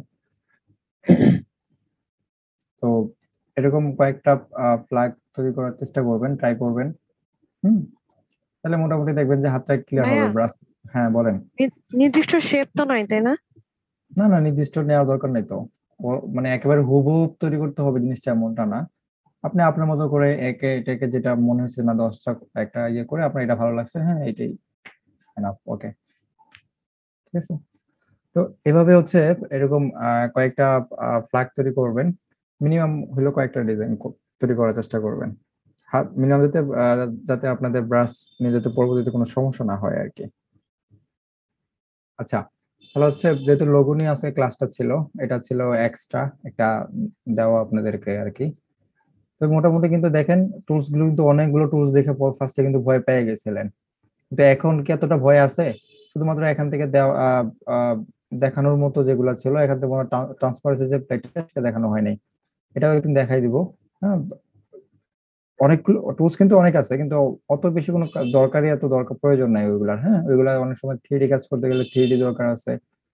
তো এরকম কয়েকটা ফ্ল্যাগ তৈরি করার চেষ্টা করবেন, ট্রাই করবেন। তাহলে মোটামুটি দেখবেন যে হাতটা ক্লিয়ার হবে। ভাইয়া, ব্রাশ, হ্যাঁ বলেন। নির্দিষ্ট শেপ তো নাই, তাই না? না না, নির্দিষ্ট নেওয়ার দরকার নেই তো। মানে একেবারে হুবহু তৈরি করতে হবে জিনিসটা এমনটা না। আপনি আপনার মতো করে এটাকে যেটা মনে হচ্ছে না 10টা একটা ইয়ে করে আপনার এটা ভালো লাগছে, হ্যাঁ এটাই এনাফ। ওকে, ঠিক আছে। তো এভাবে হচ্ছে এরকম কয়েকটা ফ্ল্যাগ তৈরি করবেন, মিনিমাম হলো কয়েকটা ডিজাইন তৈরি করার চেষ্টা করবেন। হাত মিনিমাম যাতে আপনাদের ব্রাশ নিয়ে যেতে পরবর্তীতে কোনো সমস্যা না হয় আর কি। আচ্ছা, তাহলে হচ্ছে যেহেতু লোগো নিয়ে আজকে ক্লাসটা ছিল, এটা ছিল এক্সট্রা একটা দেওয়া আপনাদেরকে আর কি। তো মোটামুটি কিন্তু দেখেন টুলস গুলো কিন্তু অনেকগুলো টুলস দেখে ফার্স্টে কিন্তু ভয় পেয়ে গেছিলেন, কিন্তু এখন কি এতটা ভয় আছে? শুধুমাত্র এখান থেকে দেখানোর মতো যেগুলো ছিল, এখান থেকে ট্রান্সপারেন্সি যে প্লেটটা সেটা দেখানো হয়নি, এটাও একদিন দেখাই দিব। হ্যাঁ, অনেকগুলো টুলস কিন্তু অনেক আছে, কিন্তু অত বেশি কোনো এত দরকার প্রয়োজন নাই ওইগুলার। হ্যাঁ, ওইগুলা অনেক সময় 3D কাজ করতে গেলে 3D দরকার আছে।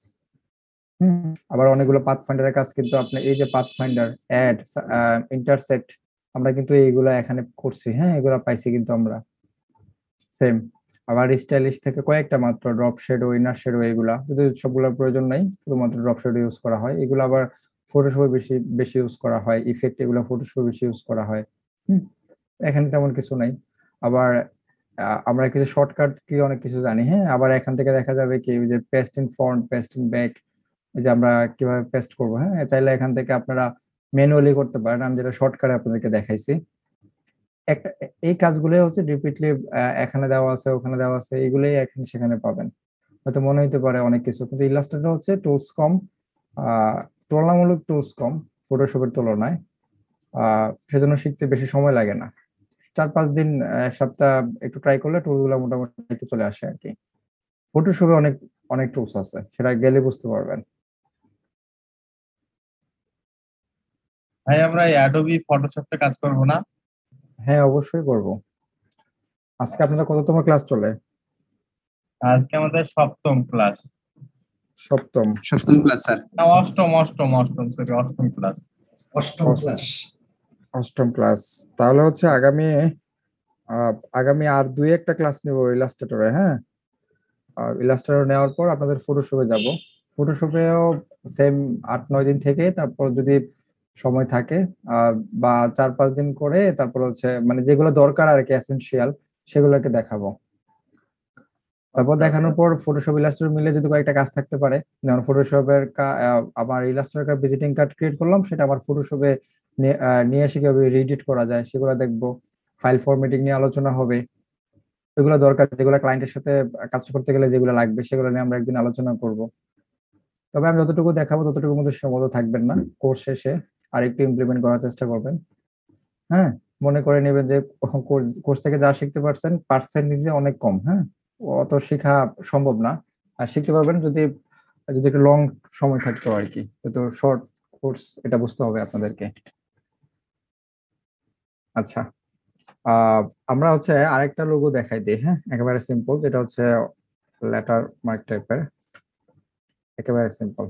আবার অনেকগুলো পাথ ফাইন্ডারের কাজ কিন্তু আপনি এই যে পাথ ফাইন্ডার, অ্যাড, ইন্টারসেক্ট, আমরা কিন্তু এইগুলা এখানে করছি। হ্যাঁ, এগুলা পাইছি কিন্তু আমরা সেম। আবার স্টাইলিশ থেকে কয়েকটা মাত্র ড্রপ শেডো, ইনার শেডো, এগুলা যদি সবগুলোর প্রয়োজন নাই, শুধুমাত্র ড্রপ শেডো ইউজ করা হয়। এগুলো আবার ফটোশপে বেশি বেশি ইউজ করা হয়, ইফেক্ট এগুলো ফটোশপে বেশি ইউজ করা হয়। এখানে তেমন কিছু নাই। আবার আমরা কিছু শর্টকাট কি অনেক কিছু জানি। হ্যাঁ, আবার এখান থেকে দেখা যাবে কি যে paste in front, paste in back, যে আমরা কিভাবে পেস্ট করব। হ্যাঁ, চাইলে এখান থেকে আপনারা ম্যানুয়ালি করতে পারেন, আমি যেটা শর্টকাটে আপনাদেরকে দেখাইছি। একটা এই কাজগুলো হচ্ছে রিপিটলি এখানে দেওয়া আছে, ওখানে দেওয়া আছে, এগুলোই এখানে সেখানে পাবেন। হয়তো মনে হতে পারে অনেক কিছু, কিন্তু ইলাস্ট্রেটর হচ্ছে টুলস কম, তুলনামূলক টুলস কম ফটোশপের তুলনায়, সেজন্য শিখতে বেশি সময় লাগে না। 4-5 দিন, এক সপ্তাহ একটু ট্রাই করলে টুলগুলো মোটামুটি চলে আসে আর কি। ফটোশপে অনেক অনেক টুলস আছে, সেটা গেলে বুঝতে পারবেন। ভাই, আমরা অ্যাডোবি ফটোশপে কাজ করব না? হ্যাঁ, অবশ্যই করব। আজকে আপনাদের কততম ক্লাস চলে? আজকে আমাদের সপ্তম ক্লাস। সপ্তম ক্লাস স্যার। না, অষ্টম সরি, অষ্টম ক্লাস। অষ্টম ক্লাস। অষ্টম ক্লাস, তাহলে হচ্ছে আগামী আগামী আর 2-1টা ক্লাস নেব ইলাস্ট্রেটরে। হ্যাঁ, ইলাস্ট্রেটর নেওয়ার পর আপনাদের ফটোশপে যাব। ফটোশপেও সেম 8-9 দিন থেকে তারপর যদি সময় থাকে বা 4-5 দিন করে তারপর হচ্ছে মানে যেগুলো দরকার আর কি এসেনশিয়াল সেগুলোকে দেখাবো। তারপর দেখানোর পর ফটোশপ ইলাস্ট্রেটর মিলে যদি কয়েকটা কাজ থাকতে পারে, যেমন ফটোশপের আমার ইলাস্ট্রেটর ভিজিটিং কার্ড ক্রিয়েট করলাম, সেটা আমার ফটোশপে নিয়ে এসে কিভাবে রিএডিট করা যায় সেগুলো দেখবো। ফাইল ফরম্যাটিং নিয়ে আলোচনা হবে, এগুলো দরকার, যেগুলো ক্লায়েন্টের সাথে কাজ করতে গেলে যেগুলো লাগবে সেগুলো নিয়ে আমরা একদিন আলোচনা করব। তবে আমি যতটুকু দেখাবো ততটুকুর মধ্যে সীমাবদ্ধ থাকবেন না, কোর্স শেষে আরেকটু ইমপ্লিমেন্ট করার চেষ্টা করবেন। হ্যাঁ, মনে করে নেবেন যে কোর্স থেকে যা শিখতে পারছেন পার্সেন্টেজে অনেক কম। হ্যাঁ, অত শেখা সম্ভব না, আর শিখতে পারবেন যদি যদি একটু লং সময় থাকতো আর কি। তো শর্ট কোর্স, এটা বুঝতে হবে আপনাদেরকে। আচ্ছা, আমরা হচ্ছে আরেকটা লোগো দেখাই দিই। হ্যাঁ, একেবারে সিম্পল, যেটা হচ্ছে লেটার মার্ক টাইপের, একেবারে সিম্পল।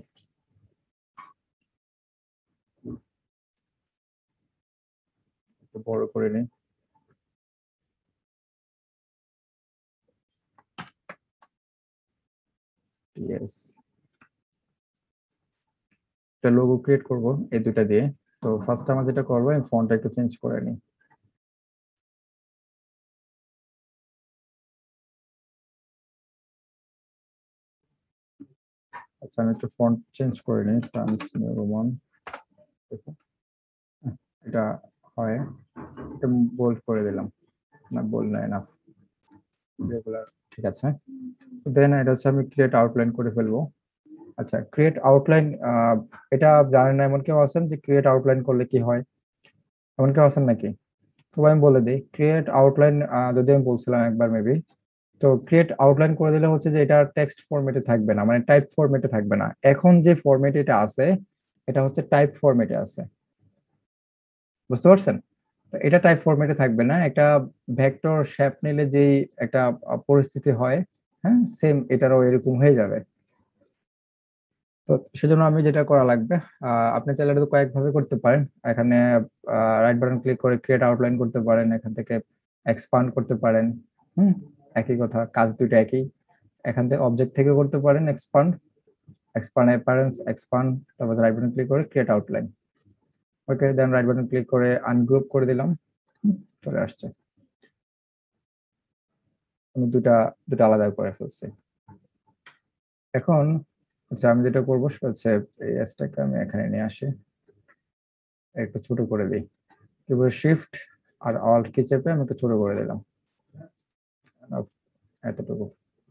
একটু বড় করে নিই। ইয়েস, একটা লোগো ক্রিয়েট করব এই দুইটা দিয়ে। তো ফার্স্ট আমরা যেটা করবো, আমি ফন্টটা একটু চেঞ্জ করে নিই। আচ্ছা, আমি একটু ফন্ট চেঞ্জ করে নিই, টাইমস নিউ রোমান। এটা হয়, এটা বোল্ড করে দিলাম, না বোল্ড নয় না, রেগুলার, ঠিক আছে। দেন এটা হচ্ছে আমি ক্রিয়েট আউটলাইন করে ফেলবো। আচ্ছা, ক্রিয়েট আউটলাইন, এটা জানেন না এমন কেউ আছেন যে ক্রিয়েট আউটলাইন করলে কি হয়? এমন কেউ আছেন নাকি? তো আমি বলে দিই, ক্রিয়েট আউটলাইন যদি আমি বলছিলাম একবার মেবি, তো ক্রিয়েট আউটলাইন করে দিলে হচ্ছে যে এটা টেক্সট ফরম্যাটে থাকবে না, মানে টাইপ ফরম্যাটে থাকবে না। এখন যে ফরম্যাটে এটা আছে এটা হচ্ছে টাইপ ফরম্যাটে আছে, বুঝতে পারছেন? তো এটা টাইপ ফরম্যাটে থাকবে না, একটা ভেক্টর শেপ নিলে যেই একটা পরিস্থিতি হয়, হ্যাঁ, সেম এটারও এরকম হয়ে যাবে। তো সেজন্য আমি যেটা করা লাগবে, আপনি চাইলে এটা তো কয়েকভাবে করতে পারেন। এখানে রাইট বাটন ক্লিক করে ক্রিয়েট আউটলাইন করতে পারেন, এখান থেকে এক্সপান্ড করতে পারেন। হুম, একই কথা, কাজ দুটো একই। এখান থেকে অবজেক্ট থেকে করতে পারেন এক্সপান্ড, এক্সপান্ড অ্যাপারেন্স, এক্সপান্ড, তারপর রাইট বাটন ক্লিক করে create outline. Okay, then right button click করে আনগ্রুপ করে দিলাম, চলে আসছে। আমি দুটা আলাদা করে ফেলছি। এখন আচ্ছা, আমি যেটা করবো সেটা হচ্ছে এই এসটাকে আমি এখানে নিয়ে আসি, একটু ছোট করে দিই। কিবোর্ড শিফট আর অল্ট কি চেপে আমি একটু ছোট করে দিলাম, এতটুকু।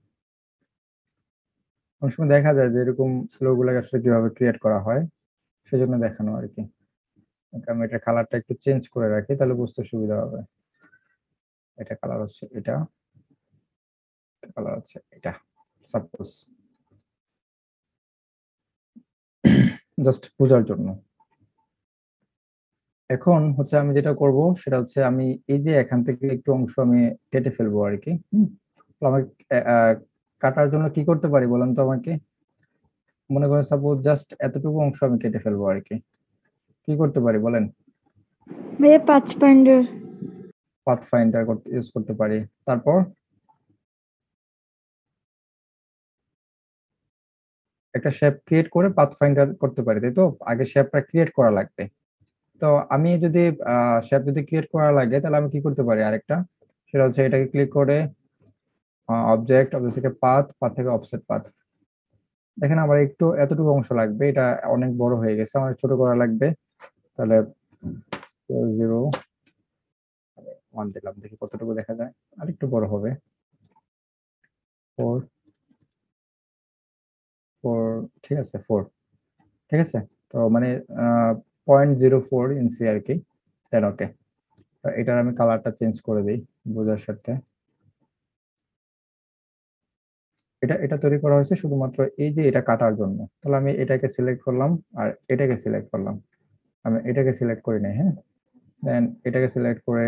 অনেক সময় দেখা যায় যে এরকম ফ্লোগুলোকে আসলে কিভাবে ক্রিয়েট করা হয় সেজন্য দেখানো আর কি। আমি এটা কালারটা একটু চেঞ্জ করে রাখি, তাহলে বুঝতে সুবিধা হবে। এটা কালার হচ্ছে এটা, কালার হচ্ছে এটা, সাপোজ, জাস্ট বোঝার জন্য। এখন হচ্ছে আমি যেটা করব সেটা হচ্ছে আমি এই যে এখান থেকে একটু অংশ আমি কেটে ফেলবো আর কি। তো আমি কাটার জন্য কি করতে পারি বলেন তো আমাকে? মনে করেন সাপোজ জাস্ট এতটুকু অংশ আমি কেটে ফেলবো আর কি, কি করতে পারি বলেন? ভাইয়া পাঁচ ফাইন্ডার। পাথ ফাইন্ডার ইউজ করতে পারি। তারপর একটা শেপ ক্রিয়েট করে পাথ ফাইন্ডার করতে পারি, তাই তো? আগে শেপটা ক্রিয়েট করা লাগবে। তো আমি যদি শেপ যদি ক্রিয়েট করা লাগে তাহলে আমি কি করতে পারি আরেকটা, সেটা হচ্ছে এটাকে ক্লিক করে অবজেক্ট থেকে পাথ, পাথ থেকে অফসেট পাথ। দেখেন আমার একটু এতটুকু অংশ লাগবে, এটা অনেক বড় হয়ে গেছে, আমার ছোট করা লাগবে। তাহলে 0.1 দিলাম, দেখি কতটুকু দেখা যায়। আর একটু বড় হবে, 4 4, ঠিক আছে 4, ঠিক আছে। তো মানে 0.04 ইঞ্চি আর কি। দেন ওকে, এটার আমি কালারটা চেঞ্জ করে দিই বোঝার সাথে। এটা তৈরি করা হয়েছে শুধুমাত্র এই যে এটা কাটার জন্য। তাহলে আমি এটাকে সিলেক্ট করলাম আর এটাকে সিলেক্ট করলাম, আমি এটাকে সিলেক্ট করি নাই। হ্যাঁ, দেন এটাকে সিলেক্ট করে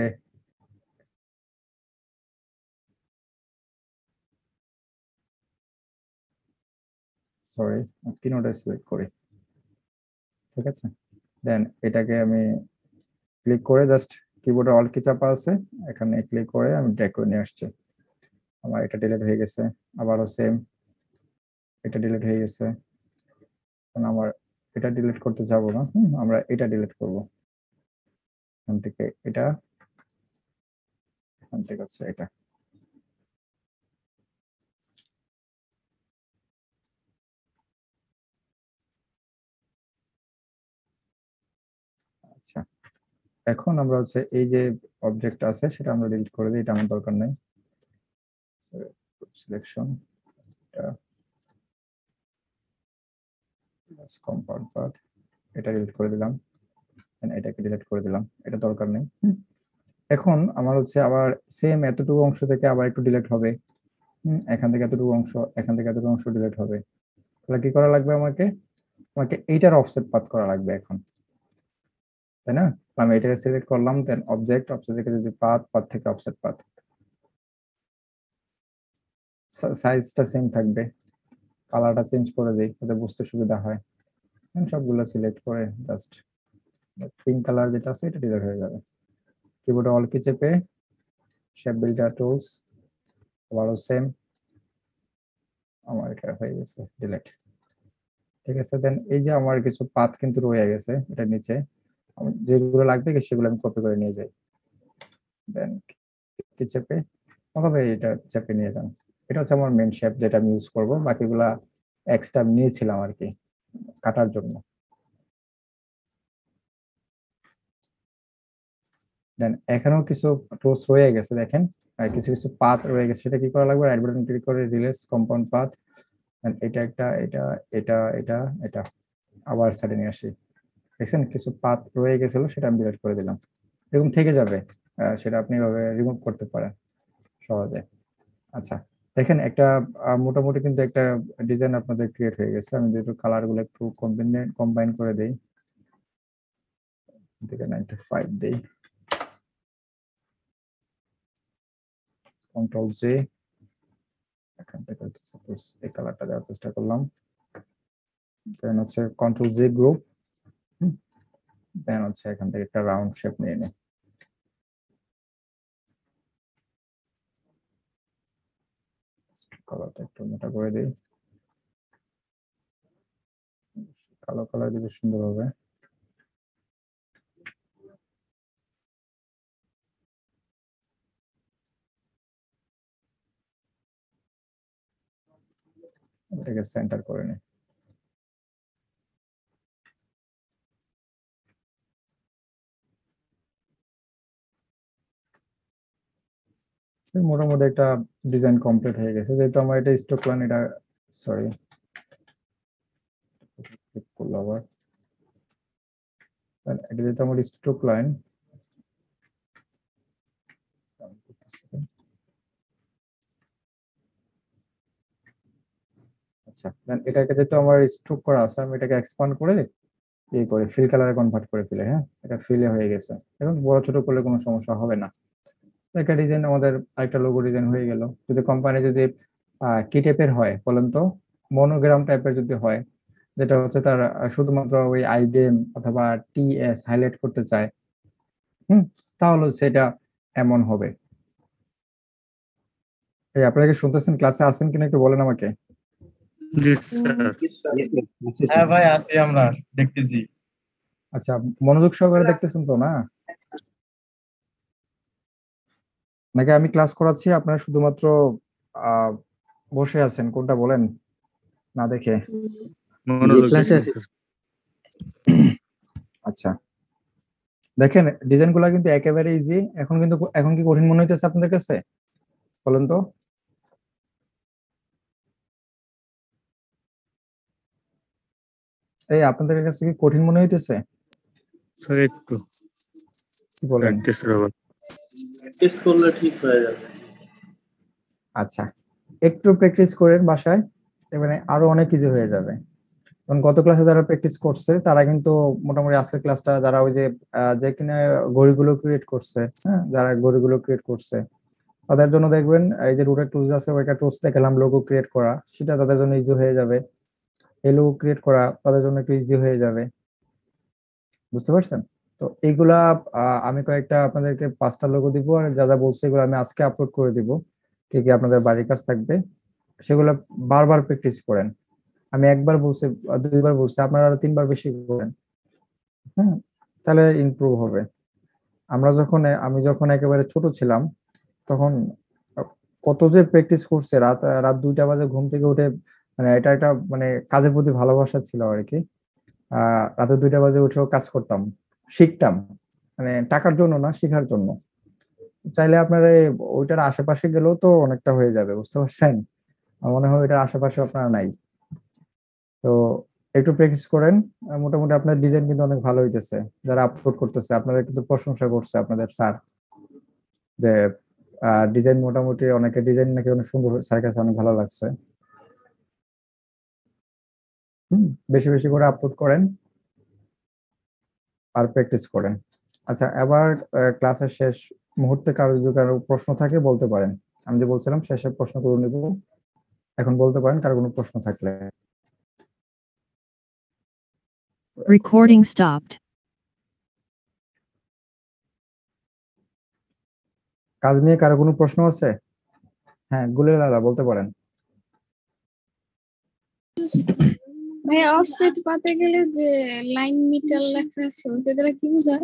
সরি তিনটা সিলেক্ট করি, ঠিক আছে। দেন এটাকে আমি ক্লিক করে জাস্ট কিবোর্ডে অল কি চাপা আছে, এখানে ক্লিক করে আমি ড্র্যাগ করে নিয়ে আসছি। আমার এটা ডিলিট হয়ে গেছে, আবারও সেম, এটা ডিলিট হয়ে গেছে। এখন আমার এটা ডিলিট করতে যাব না, আমরা এটা ডিলিট করব। এখান থেকে এটা, এখান থেকে হচ্ছে এটা। আচ্ছা, এখন আমরা হচ্ছে এই যে অবজেক্ট আছে সেটা আমরা ডিলিট করে দিই, এটা আমার দরকার নেই। সিলেকশন, এটা কম্পাউন্ড পাথ, এটা ডিলিট করে দিলাম, এটাকে ডিলিট করে দিলাম, এটা দরকার নেই। এখন আমার হচ্ছে আবার সেম এতটুকু অংশ থেকে আবার একটু ডিলিট হবে। এখান থেকে এতটুকু অংশ, এখান থেকে এতটুকু অংশ ডিলিট হবে। তাহলে কি করা লাগবে আমাকে? আমাকে এইটার অফসেট পাথ করা লাগবে এখন, তাই না? আমি এটাকে সিলেক্ট করলাম, দেন অবজেক্ট, অবজেক্ট থেকে যদি পাথ, পাথ থেকে অফসেট পাথ, সাইজটা সেম থাকবে, কালারটা চেঞ্জ করে দেই যাতে বুঝতে সুবিধা হয়। সবগুলো সিলেক্ট করে জাস্ট পিঙ্ক কালার যেটা আছে এটা ডিলিট হয়ে যাবে। কিবোর্ডে অল কি চেপে শেপ বিল্ডার টুলস, আবারও সেম, আমার এটা হয়ে গেছে ডিলিট। ঠিক আছে, দেন এই যে আমার কিছু পাথ কিন্তু রয়ে গেছে এটা নিচে, যেগুলো লাগবে সেগুলো আমি কপি করে নিয়ে যাই। দেন কি চেপে ওভাবে এটা চেপে নিয়ে যান। এটা হচ্ছে আমার মেন শেপ যেটা আমি ইউজ করব, বাকিগুলা এক্সট্রা নিয়েছিলাম আর কি কাটার জন্য। দেন এখানেও কিছু টুলস রয়ে গেছে, দেখেন কিছু কিছু পাথ রয়ে গেছে, সেটা কি করা লাগবে? রাইট বাটন ক্লিক করে রিলিজ কম্পাউন্ড পাথ, এটা একটা, এটা এটা এটা এটা আবার সাইডে নিয়ে আসি। দেখছেন কিছু পাথ রয়ে গেছিল, সেটা আমি ডিলিট করে দিলাম। এরকম থেকে যাবে, সেটা আপনি এভাবে রিমুভ করতে পারেন সহজে। আচ্ছা, দেখেন একটা মোটামুটি কিন্তু একটা ডিজাইন আপনাদের ক্রিয়েট হয়ে গেছে। আমি যেহেতু কালার গুলো একটু কম্বাইন করে দেই, থেকে 95 দেই, কন্ট্রোল জে, এখান থেকে সাপোজ এই কালারটা দেওয়ার চেষ্টা করলাম, দেন হচ্ছে কন্ট্রোল জে গ্রুপ, দেন হচ্ছে এখান থেকে একটা রাউন্ড শেপ নিয়ে নিই। কালারটা একটু মোটা করে দিই, কালো কালার দিলে সুন্দর হবে। এটাকে সেন্টার করে নিই। মোটামুটি একটা ডিজাইন কমপ্লিট হয়ে গেছে। যেহেতু আমার এটা স্টক লাইন, এটা সরি ক্লিক করলো আবার, এটা যেহেতু আমার স্টক লাইন, আচ্ছা দেন এটাকে যেহেতু আমার স্ট্রোক করা আছে, আমি এটাকে এক্সপান্ড করে এই করে ফিল কালারে কনভার্ট করে ফেলে। হ্যাঁ, এটা ফিলে হয়ে গেছে, এখন বড় ছোট করলে কোনো সমস্যা হবে না। একটা ডিজাইন আমাদের আরেকটা লোগো ডিজাইন হয়ে গেল। যদি কোম্পানি যদি কি টাইপের হয় বলেন তো, মনোগ্রাম টাইপের যদি হয়, যেটা হচ্ছে তার শুধুমাত্র ওই আইবিএম অথবা টিএস হাইলাইট করতে চায়, তাহলে হচ্ছে এটা এমন হবে। এই আপনারা কি শুনতেছেন? ক্লাসে আছেন কিনা একটু বলেন আমাকে। জি স্যার। হ্যাঁ ভাই আছি, আমরা দেখতেছি। আচ্ছা, মনোযোগ সহকারে দেখতেছেন তো না? নাকি আমি ক্লাস করাচ্ছি আপনারা শুধুমাত্র বসে আছেন? কোনটা বলেন না দেখে। ক্লাসে আছি। আচ্ছা, দেখেন ডিজাইনগুলো কিন্তু একেবারে ইজি। এখন কি কঠিন মনে হইতেছে আপনাদের কাছে বলেন তো? এই আপনাদের কাছে কি কঠিন মনে হইতেছে? স্যার একটু কি বলেন? প্র্যাকটিস করব। প্র্যাকটিস করলে ঠিক হয়ে যাবে। আচ্ছা, একটু প্র্যাকটিস করেন বাসায়, এবারে আরো অনেক ইজি হয়ে যাবে। কারণ গত ক্লাসে যারা প্র্যাকটিস করছে তারা কিন্তু মোটামুটি আজকের ক্লাসটা যারা ওই যে কিনা ঘড়িগুলো ক্রিয়েট করছে, হ্যাঁ, যারা ঘড়িগুলো ক্রিয়েট করছে তাদের জন্য দেখবেন এই যে রুটের টুলস আছে, ওইটা টুলস দেখালাম, লোগো ক্রিয়েট করা, সেটা তাদের জন্য ইজি হয়ে যাবে। এই লোগো ক্রিয়েট করা তাদের জন্য একটু ইজি হয়ে যাবে, বুঝতে পারছেন? তো এইগুলা আমি কয়েকটা আপনাদেরকে 5টা লোগো দিব, আর যা যা বলছি এগুলো আমি আজকে আপলোড করে দিব। কি কি আপনাদের বাড়ির কাজ থাকবে সেগুলো বারবার প্র্যাকটিস করেন। আমি একবার বলছি, দুইবার বলছি, আপনারা আরো 3বার বেশি করেন। হ্যাঁ, তাহলে ইমপ্রুভ হবে। আমি যখন একেবারে ছোট ছিলাম তখন কত যে প্র্যাকটিস করছে, রাত রাত 2টা বাজে ঘুম থেকে উঠে, মানে এটা একটা মানে কাজের প্রতি ভালোবাসা ছিল আর কি। রাতে 2টা বাজে উঠেও কাজ করতাম, শিখতাম, মানে টাকার জন্য না, শেখার জন্য। চাইলে আপনারা ওইটার আশেপাশে গেলেও তো অনেকটা হয়ে যাবে, বুঝতে পারছেন? আমার মনে হয় ওইটার আশেপাশে আপনারা নাই। তো একটু প্র্যাকটিস করেন। মোটামুটি আপনার ডিজাইন কিন্তু অনেক ভালো হইতেছে। যারা আপলোড করতেছে আপনারা কিন্তু প্রশংসা করছে আপনাদের স্যার, যে ডিজাইন মোটামুটি, অনেকে ডিজাইন নাকি অনেক সুন্দর, স্যার কাছে অনেক ভালো লাগছে। বেশি বেশি করে আপলোড করেন আর প্র্যাকটিস করেন। আচ্ছা, এবার ক্লাসের শেষ মুহূর্তে কারো প্রশ্ন থাকে বলতে পারেন। আমি যে বলছিলাম শেষে প্রশ্ন করে নিব, এখন বলতে পারেন কারো কোনো প্রশ্ন থাকলে। Recording stopped. কাজ নিয়ে কারো কোনো প্রশ্ন আছে? হ্যাঁ, গুলের লালা বলতে পারেন। ভাই অফসেট পাতে গেলে যে লাইন মিটার লেখা আছে ওটা দ্বারা কি বোঝায়?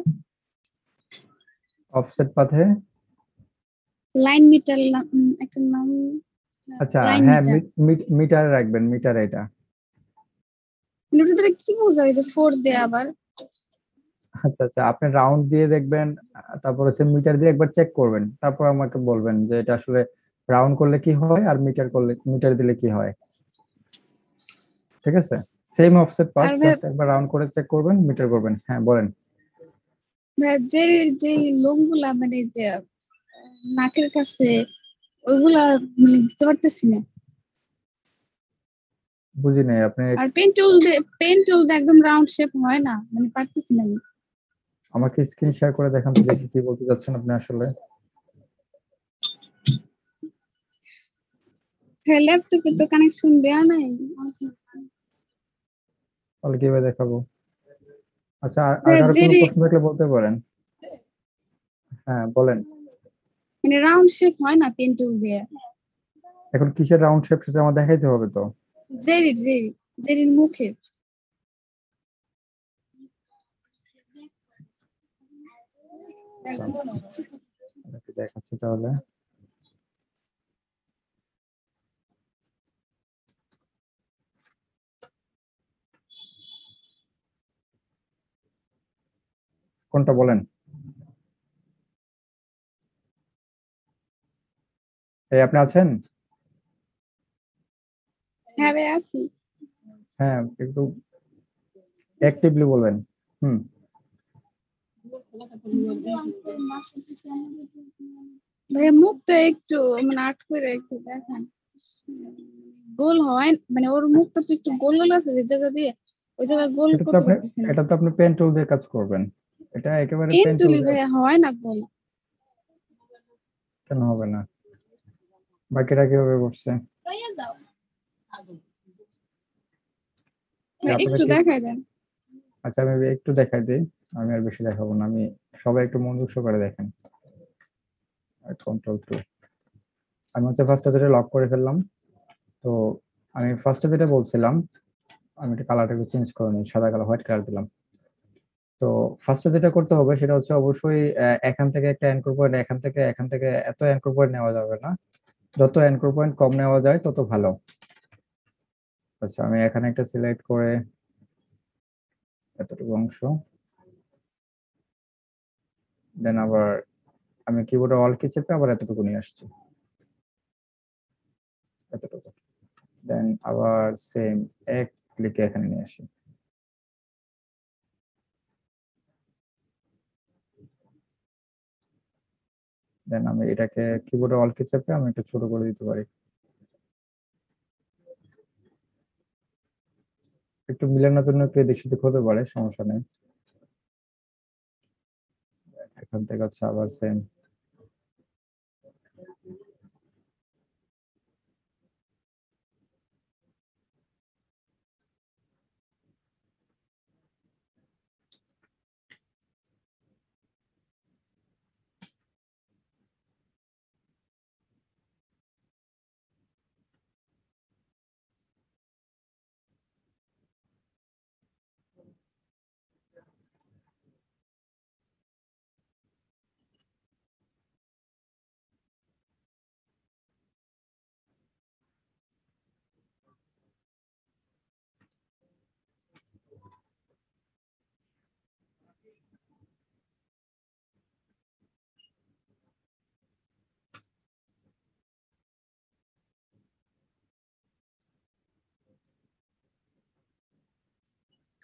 অফসেট পাথে লাইন মিটার একটা নাম, আচ্ছা, লাইন হ্যাঁ, মিটার মিটারে রাখবেন, মিটার এটা। ওটা দ্বারা কি বোঝায় যে 4 দেয়া আবার? আচ্ছা আচ্ছা, আপনি রাউন্ড দিয়ে দেখবেন, তারপর হচ্ছে মিটার দিয়ে একবার চেক করবেন, তারপর আমাকে বলবেন যে এটা আসলে রাউন্ড করলে কি হয় আর মিটার দিলে কি হয়। ঠিক আছে, সেম অফসেট পাথ, আর জাস্ট একবার রাউন্ড করে চেক করবেন, মিটার করবেন। হ্যাঁ বলেন। ভাই যে লোমগুলা মানে যে নাকের কাছে ওইগুলা মানে দিতে পারতেছি না। বুঝি নাই আপনি। আর পেন টুল দিয়ে একদম রাউন্ড শেপ হয় না, মানে পারতেছি না আমি। আমাকে স্ক্রিন শেয়ার করে দেখান তো দেখি কি বলতে চাচ্ছেন আপনি আসলে। হ্যাঁ, ল্যাপটপে তো কানেকশন দেয়া নাই। তাহলে কিভাবে দেখাবো? আচ্ছা, আর ভাই কারো কোনো যেরি প্রশ্ন থাকলে বলতে পারেন। হ্যাঁ বলেন। মানে রাউন্ড শেপ হয় না পেন টুল দিয়ে। এখন কিসের রাউন্ড শেপ সেটা আমার দেখাইতে হবে তো। জেরির মুখে। আচ্ছা, আপনাকে দেখাচ্ছি তাহলে। কোনটা বলেন? এই আপনি আছেন? হ্যাঁ ভাই আছি। হ্যাঁ, একটু অ্যাক্টিভলি বলবেন। হুম। ভাইয়া মুখটা একটু মানে আট করে একটু দেখান। গোল হয় মানে ওর মুখটা তো একটু গোল গোল আছে, যে জায়গা দিয়ে ওই জায়গায় গোল এটা তো করতে আপনি পারতেছি না। এটা তো আপনি পেন টুল দিয়ে কাজ করবেন। এটা একেবারে পেন পেন টুল টুলি দিয়ে ভাইয়া হয় না গোল। কেন হবে না? বাকিরা কিভাবে করছে? আপনাদের একটু কি? দেখাই দেন। আচ্ছা, আমি একটু দেখাই দিই। আমি আর বেশি দেখাবো না, আমি সবাই একটু মনোযোগ সহকারে দেখেন। Control two. আমি হচ্ছে ফার্স্টে যেটা লক করে ফেললাম। তো আমি ফার্স্টে যেটা বলছিলাম, আমি একটা কালারটা একটু চেঞ্জ করে নিই, সাদা কালার, হোয়াইট কালার দিলাম। তো ফার্স্টে যেটা করতে হবে সেটা হচ্ছে অবশ্যই এখান থেকে একটা অ্যাঙ্কর পয়েন্ট, এখান থেকে এত অ্যাঙ্কর পয়েন্ট নেওয়া যাবে না। যত অ্যাঙ্কর পয়েন্ট কম নেওয়া যায় তত ভালো। আচ্ছা, আমি এখানে একটা সিলেক্ট করে এতটুকু অংশ, দেন আবার আমি কিবোর্ডে অল কি চেপে আবার এতটুকু নিয়ে আসছি, এতটুকু। দেন আবার সেম এক ক্লিকে এখানে নিয়ে আসি। দেন আমি এটাকে কিবোর্ডে অল কি চেপে আমি একটু ছোট করে দিতে পারি। একটু মিলানোর জন্য একটু এদিক সেদিক হতে পারে, সমস্যা নেই। এখান থেকে হচ্ছে আবার সেম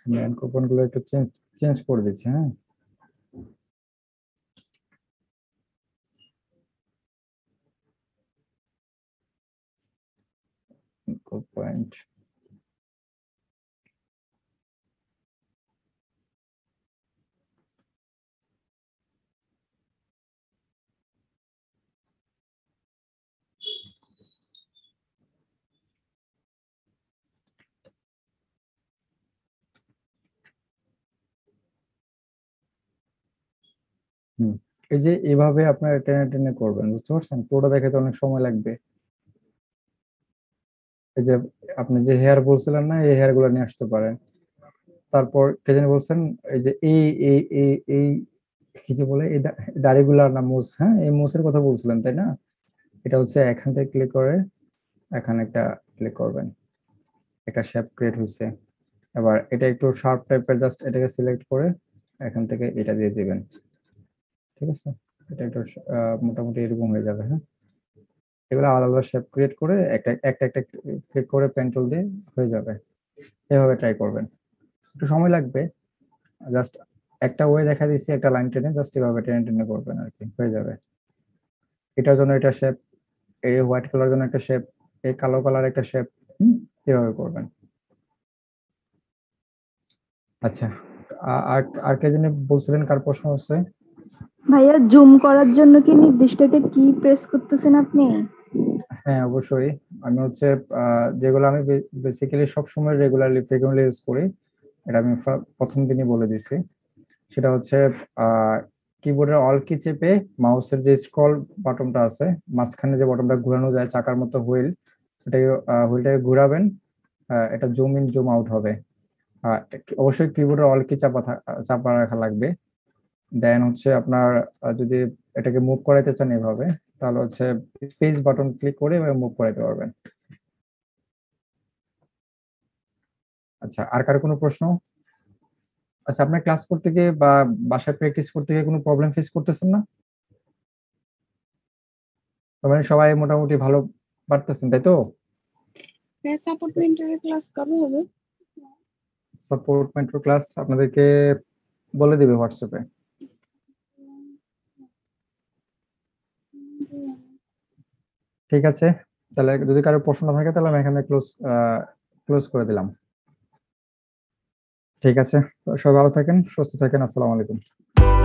ম্যান কুপন গুলো একটু চেঞ্জ করে দিচ্ছি, হ্যাঁ। পয়েন্ট এই যে এভাবে আপনারা টেনে টেনে করবেন, বুঝতে পারছেন? পুরোটা দেখাতে অনেক সময় লাগবে। এই যে আপনি যে হেয়ার বলছিলেন না, এই হেয়ার গুলো নিয়ে আসতে পারেন। তারপর কে জানি বলছেন, এই যে এই কি যে বলে, এই দাড়িগুলা না মুছ, হ্যাঁ, এই মুছের কথা বলছিলেন তাই না? এটা হচ্ছে এখান থেকে ক্লিক করে এখানে একটা ক্লিক করবেন, একটা শেপ ক্রিয়েট হয়েছে। এবার এটা একটু শার্প টাইপের, জাস্ট এটাকে সিলেক্ট করে এখান থেকে এটা দিয়ে দিবেন, ঠিক আছে? এটা একটু মোটামুটি এরকম হয়ে যাবে, হ্যাঁ। এগুলো আলাদা আলাদা শেপ ক্রিয়েট করে একটা একটা একটা ক্লিক করে পেন টুল দিয়ে হয়ে যাবে। এভাবে ট্রাই করবেন, একটু সময় লাগবে। জাস্ট একটা ওয়ে দেখা দিচ্ছি, একটা লাইন টেনে জাস্ট এভাবে টেনে টেনে করবেন আর কি, হয়ে যাবে। এটার জন্য এটা শেপ, এই হোয়াইট কালার জন্য একটা শেপ, এই কালো কালার একটা শেপ, এভাবে করবেন। আচ্ছা, আর আর কে জানি বলছিলেন, কার প্রশ্ন হচ্ছে? ভাইয়া জুম করার জন্য কি নির্দিষ্ট একটা কি প্রেস করতেছেন আপনি? হ্যাঁ অবশ্যই, আমি হচ্ছে যেগুলো আমি বেসিক্যালি সবসময় ফ্রিকুয়েন্টলি ইউজ করি, এটা আমি প্রথম দিনই বলে দিছি। সেটা হচ্ছে কিবোর্ডের অল কি চেপে মাউসের যে স্ক্রল বাটনটা আছে, মাঝখানে যে বাটনটা ঘোরানো যায় চাকার মতো হুইল, সেটাকে হুইলটাকে ঘোরাবেন, এটা জুম ইন জুম আউট হবে। অবশ্যই কিবোর্ডের অল কি চাপা রাখা লাগবে। দেন হচ্ছে আপনার যদি এটাকে মুভ করাইতে চান এভাবে, তাহলে হচ্ছে স্পেস বাটন ক্লিক করে এভাবে মুভ করাইতে পারবেন। আচ্ছা, আর কার কোনো প্রশ্ন? আচ্ছা, আপনার ক্লাস করতে গিয়ে বা বাসায় প্র্যাকটিস করতে গিয়ে কোনো প্রবলেম ফেস করতেছেন না? তার মানে সবাই মোটামুটি ভালো পারতেছেন, তাই তো? সাপোর্ট মেন্টরের ক্লাস কবে হবে? সাপোর্ট মেন্টর ক্লাস আপনাদেরকে বলে দিবে হোয়াটসঅ্যাপে। ঠিক আছে, তাহলে যদি কারো প্রশ্ন না থাকে তাহলে আমি এখানে ক্লোজ করে দিলাম। ঠিক আছে, সবাই ভালো থাকেন, সুস্থ থাকেন, আসসালামু আলাইকুম।